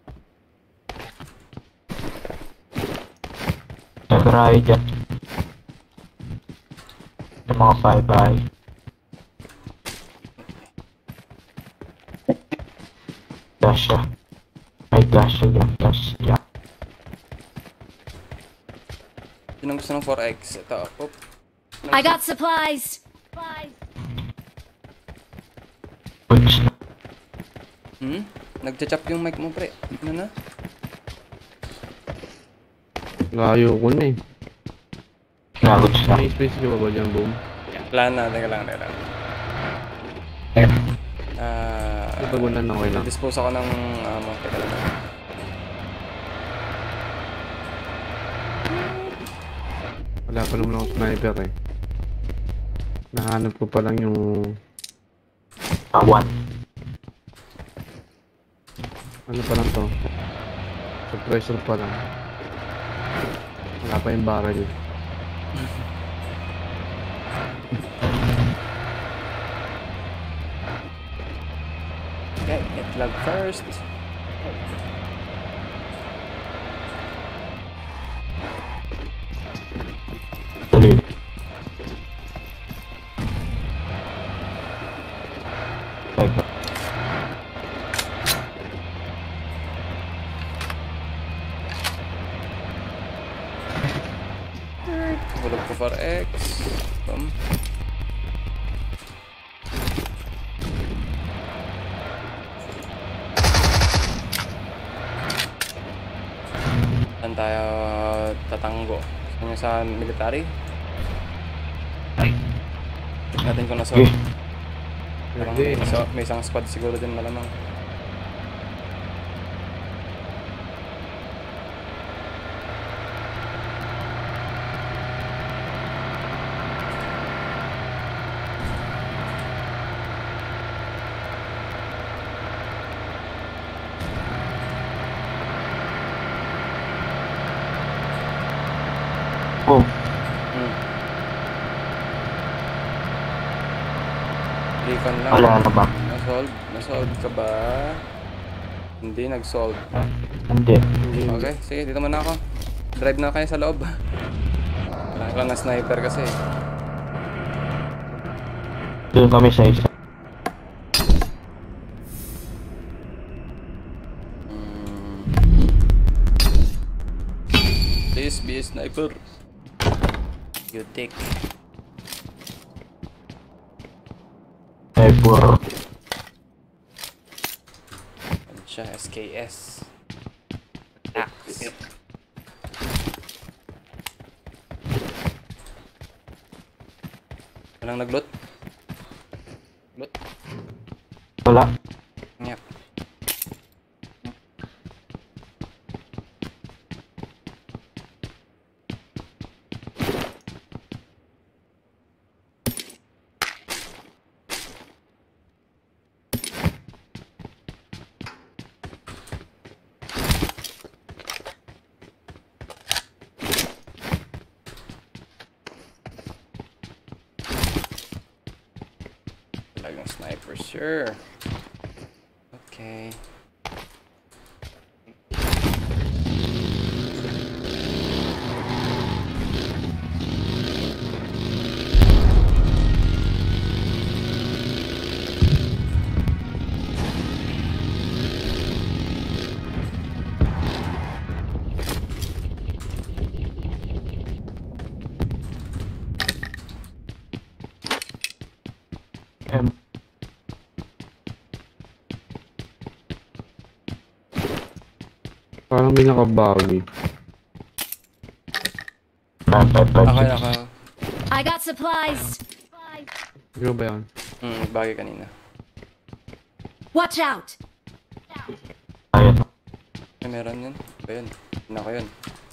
Baray dyan. Yung mga bye-bye. Dash siya. May dash siya dyan. Dash siya. Yun ang gusto ng 4X. Ito. Oop. I got supplies. Butch na. Hmm? Nagcha-chop yung mic mo, pre. Ano na? Layo ko na eh. Nabutch na. May space ka ba ba dyan, boom? Wala na. Teka lang. Ito Pag ulan, okay lang. Dispose ako ng teka lang. Wala pa naman akong sniper eh. Nahanap ko pa lang yung... One. Ano pa lang to? Suppressor pa lang. Wala pa yung barrel. Okay, itlog first. Tuloy. Like, Hulog ko for X. Boom. Saan tayo tatanggo? Gusto nyo sa military? Check natin kung nasa... Okay. Parang Pwede. may isang squad siguro din malamang. oh, Recon lang. wala na ba? Na-solve? Na-solve ka ba? Hindi, nag-solve. Hindi. Okay, sige, dito muna ako. Drive na kayo sa loob. Kailangan ko lang ng sniper kasi. Doon kami sa isa. Please be a sniper. You take. Ay, puro. Ano siya? SKS. Axe. Walang nag-loot? Loot? Wala. Ngyak. Talagang sniper, sure. Okay. M. Parang may nakabawi. Okay, okay. I got supplies. Ano ba yan? Bagay kanina. Watch out. Ayun. Ay, meron yun. Ba yun? Nako yun.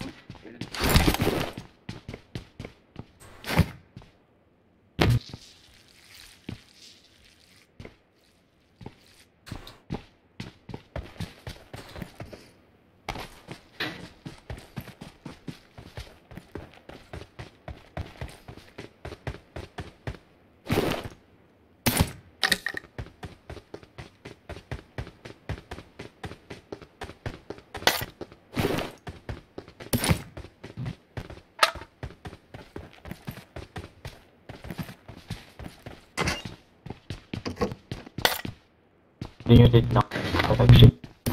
Hindi nyo din na exit.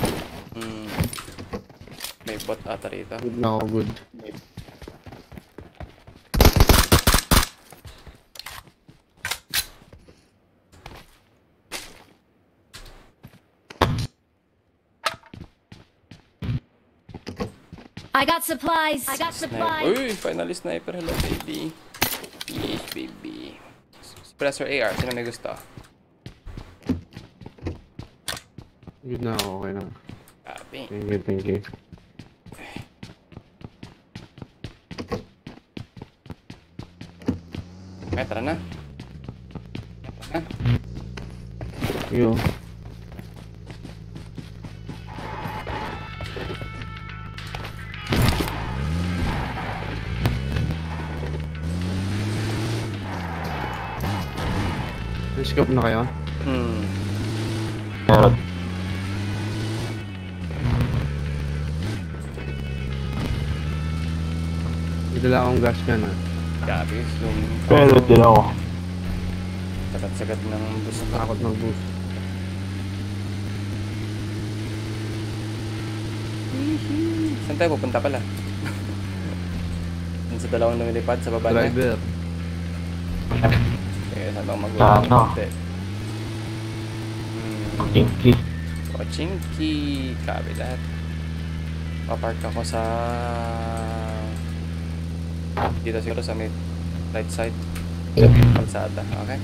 May bot ata rito. Good na ako, good. I got supplies. I got Sniper. supplies. Uy, finally sniper. Hello, baby. Yes, baby. Suppressor AR. Sino may gusto? Good na ako, okay na. Copy. Thank you, thank you. Okay, tara na. Tara na. Yo. Scope na kayo? Meron. May dala akong gas can ha. Copy. Pero din ako. Sagat-sagat ng gusto ko. Takot ng boost. Saan tayo pupunta pala? Dun sa dalawang lumilipad sa baba na. Driver. Sige, saan bang Sa mag-uwi ng ano? konti? Kinky. Pochinki. Copy that. Papark ako sa... dito siguro sa may right side. Kalsada. Okay?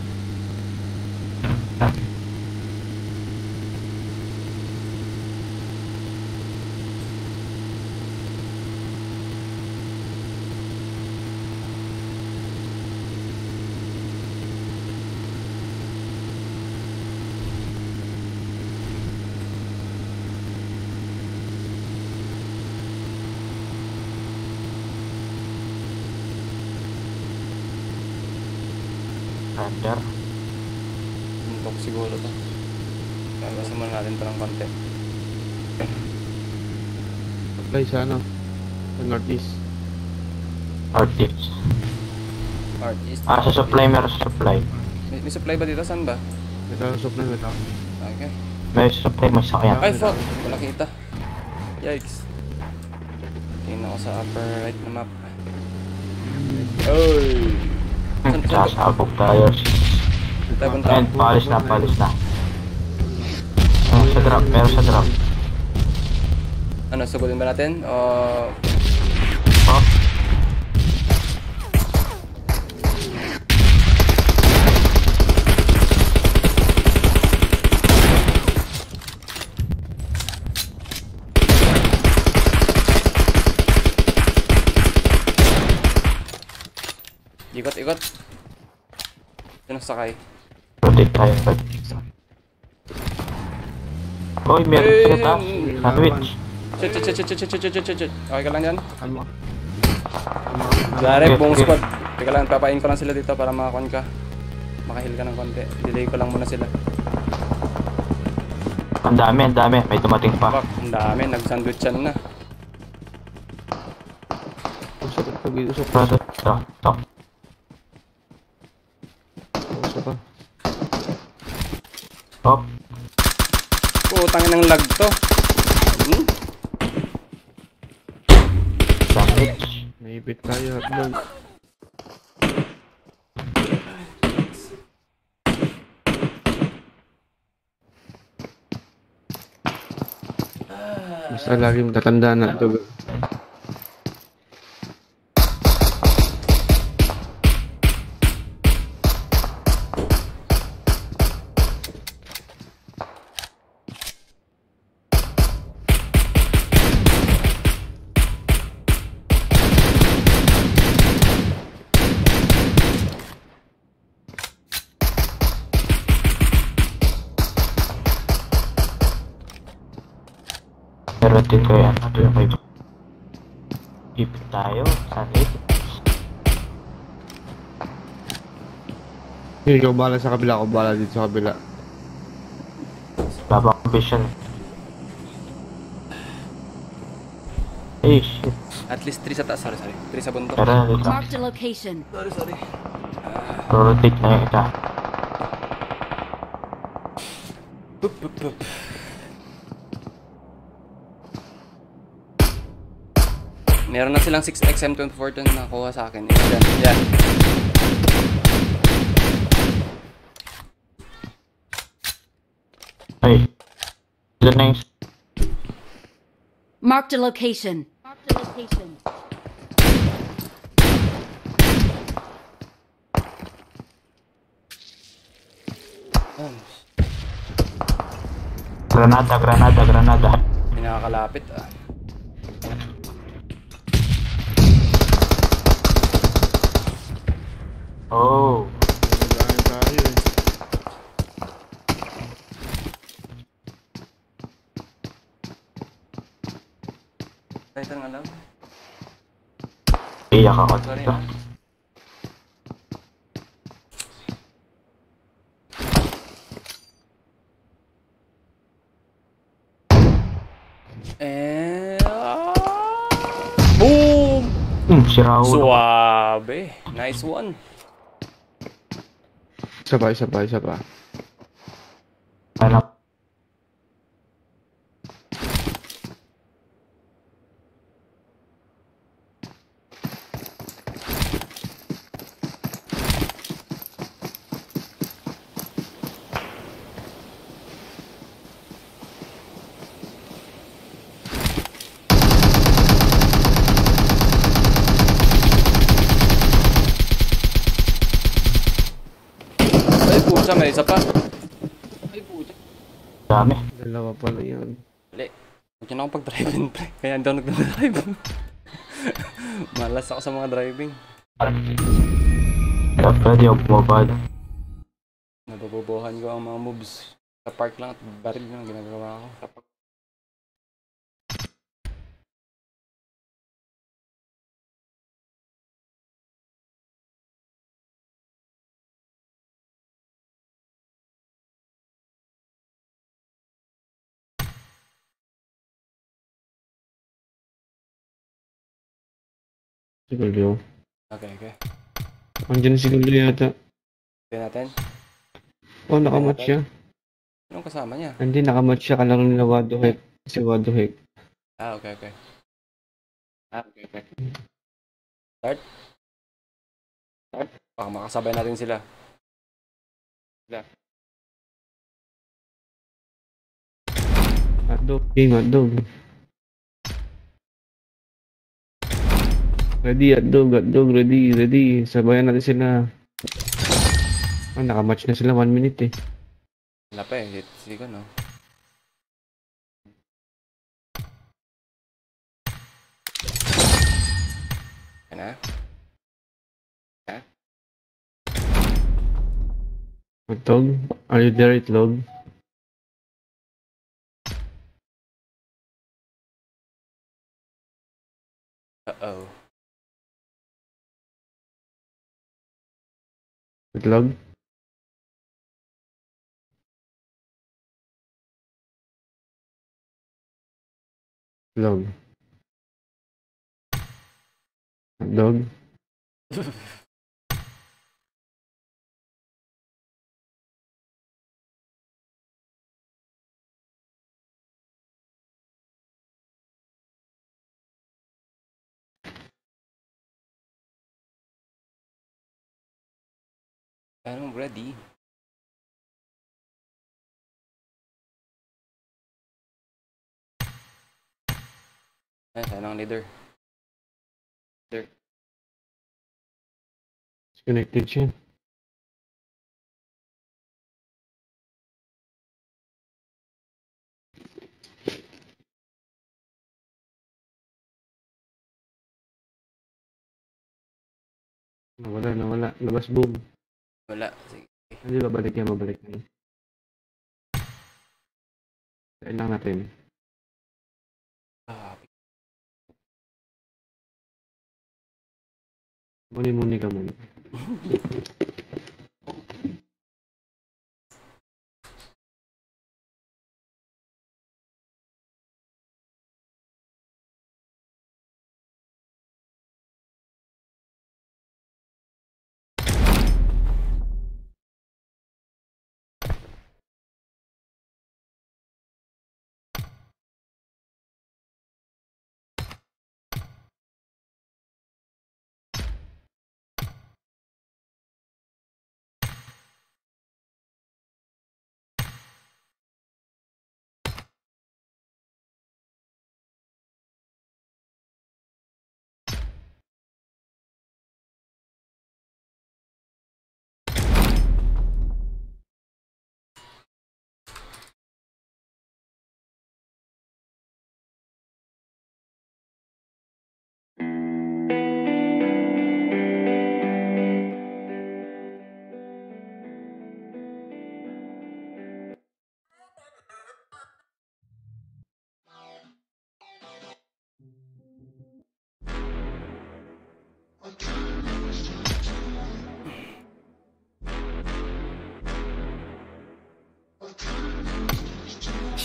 Under. Suntok siguro to. Kaya muna natin ito ng konti. Apply sa ano? Sa northeast. Artists. Artist. Sa supply meron sa supply. May supply ba dito? Saan ba? May kalusok na ito. Okay. May supply, may sakyan. Ay, fuck! Wala kita. Yikes. Tingnan ako sa upper right na map. Oy! Saan? Sasabog tayo. Tayo punta. Ayan, palis na, palis na. Sa drop, meron sa drop. Ano, sagutin ba natin? O... Oh, ikot-ikot. Sino sakay? protect tayo. Uy, meron sa taas. Sandwich. Shit, shit, shit, shit, shit, shit, shit, shit, shit. Okay ka lang dyan? Tama. Direct, buong Okay. squad. Teka lang, papain ko lang sila dito para makakon ka. Makahil ka ng konti. Delay ko lang muna sila. Ang dami, ang dami. May dumating pa. Fuck, ang dami. Nag-sandwichan na. Usap ito, usap. Ito, ito. Usap pa. Oh, Putangin ng lag to. sandwich. Naipit tayo, hotdog. Basta lagi matatandaan na ito. Meron din ko yan. Ito yung kayo. Ipit tayo. Sandwich. Ikaw bahala sa kabila, ako bahala dito sa kabila. Babang vision. Eh, shit. At least 3 sa taas. Sorry, sorry. 3 sa bundok. Meron na dito. Marked a location. Sorry, sorry. Rotate na yung isa. Pup, pup, pup. Meron na silang 6X M24 na nakuha sa akin. Yan, yan. Ay. Ilan na yung... Marked a location. Marked a location. Granada, granada, granada. Pinakakalapit ah. Oh. Wala tayo eh. Ito nga lang. Iyak ako Sorry dito. ah. Boom! Si Raul. Suabe. Nice one. Isa pa, isa pa, isa pa. Anak. Ay, pusa, may isa pa. Dami. Dalawa pala yun. Dali. Huwag na ako pag-driving, pre. Kaya hindi ako nag-drive. Malas ako sa mga driving. Pwede ako bumabad. Nababobohan ko ang mga moves. Sa park lang at baril lang ginagawa ko. Si Lulu. Okay, okay. Andiyan si Lulu yata. Tignan natin. Oh, nakamatch siya. Anong kasama niya? Hindi, nakamatch siya. Kalaro nila Waduhek. Si Waduhek. Ah, okay, okay. Ah, okay, okay. Start? Start? Baka makasabay natin sila. Hotdog. Game, hotdog. Ready, hotdog, hotdog. Ready, ready. Sabayan natin sila. Oh, nakamatch na sila. 1 minute eh. Wala pa eh. Sige ko, no? Yan na. Hotdog? Are you there, Itlog? Uh-oh. Itlog? Itlog? Hotdog? Anong ready? Ay, saan ang leader? Disconnected siya. Nawala, nawala. Labas, boom. Wala. Sige. Hindi, babalik yan, babalik yan. Tayo lang natin. Ah, Muni-muni ka muna.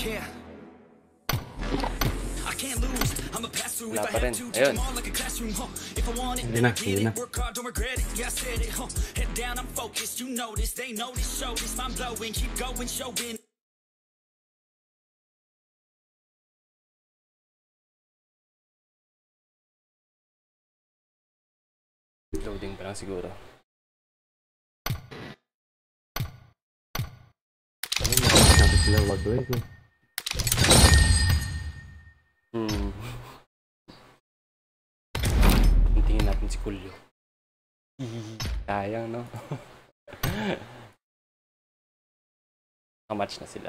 care. I can't lose, I'm a pass through. Wala If I pa rin. have to, Ayun. take them all like a classroom, huh? If I want it, Hindi then na, I get hindi it. na. Work hard, don't regret it. Yeah, I said it, huh? Head down, I'm focused. You notice, they notice, show this. I'm blowing, keep going, showing. Loading pa lang siguro. Ano, makamas natin sila, wag eh. Tingin natin si Kulyo. Sayang, no? Kamatch na sila.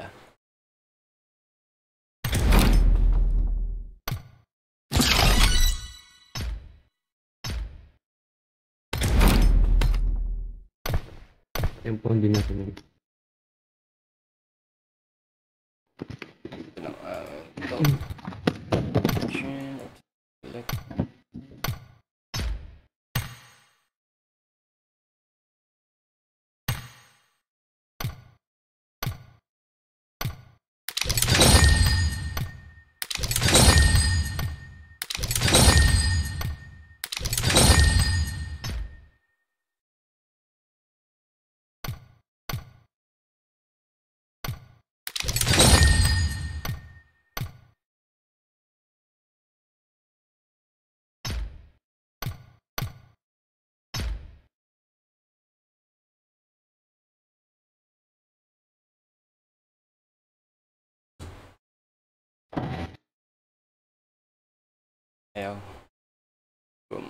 Yung po hindi natin yun. Ito lang, ito. Select. Ayaw. Boom.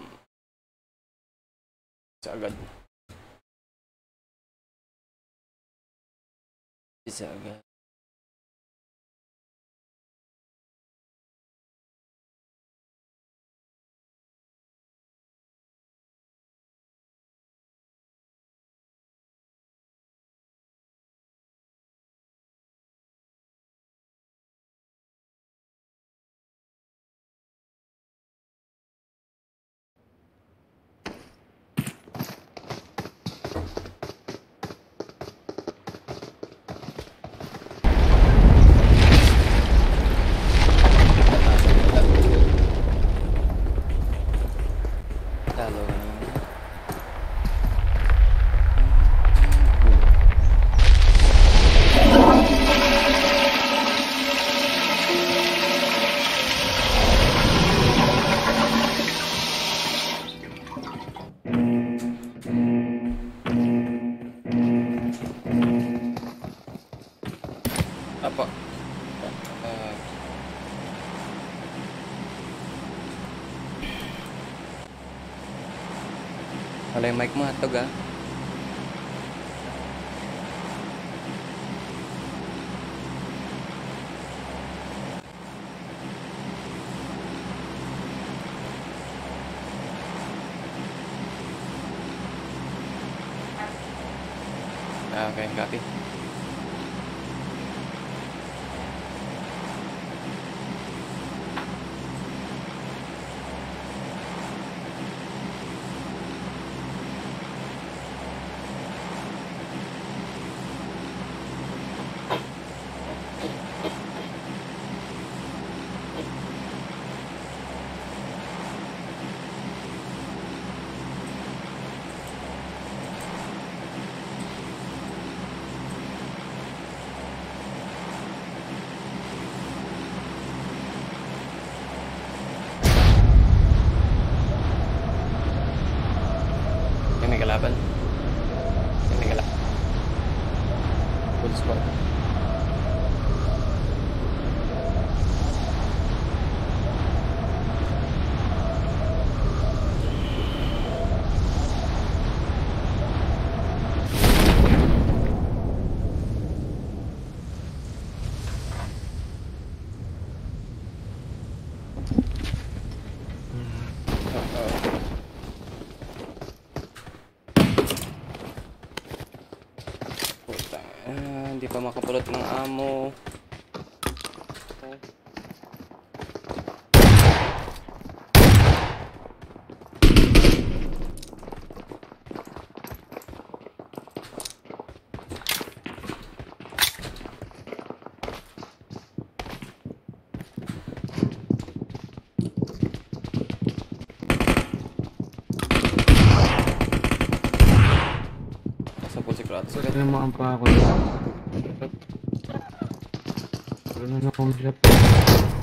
Isa agad. Isa agad. Talo. Apa? Wala yung mic mo, hatog ah. Okay, copy. May kalaban. May kalaban. Full squad. Hindi pa makapulot ng ammo. Shots. Tinamaan pa ako. Pero na akong shot.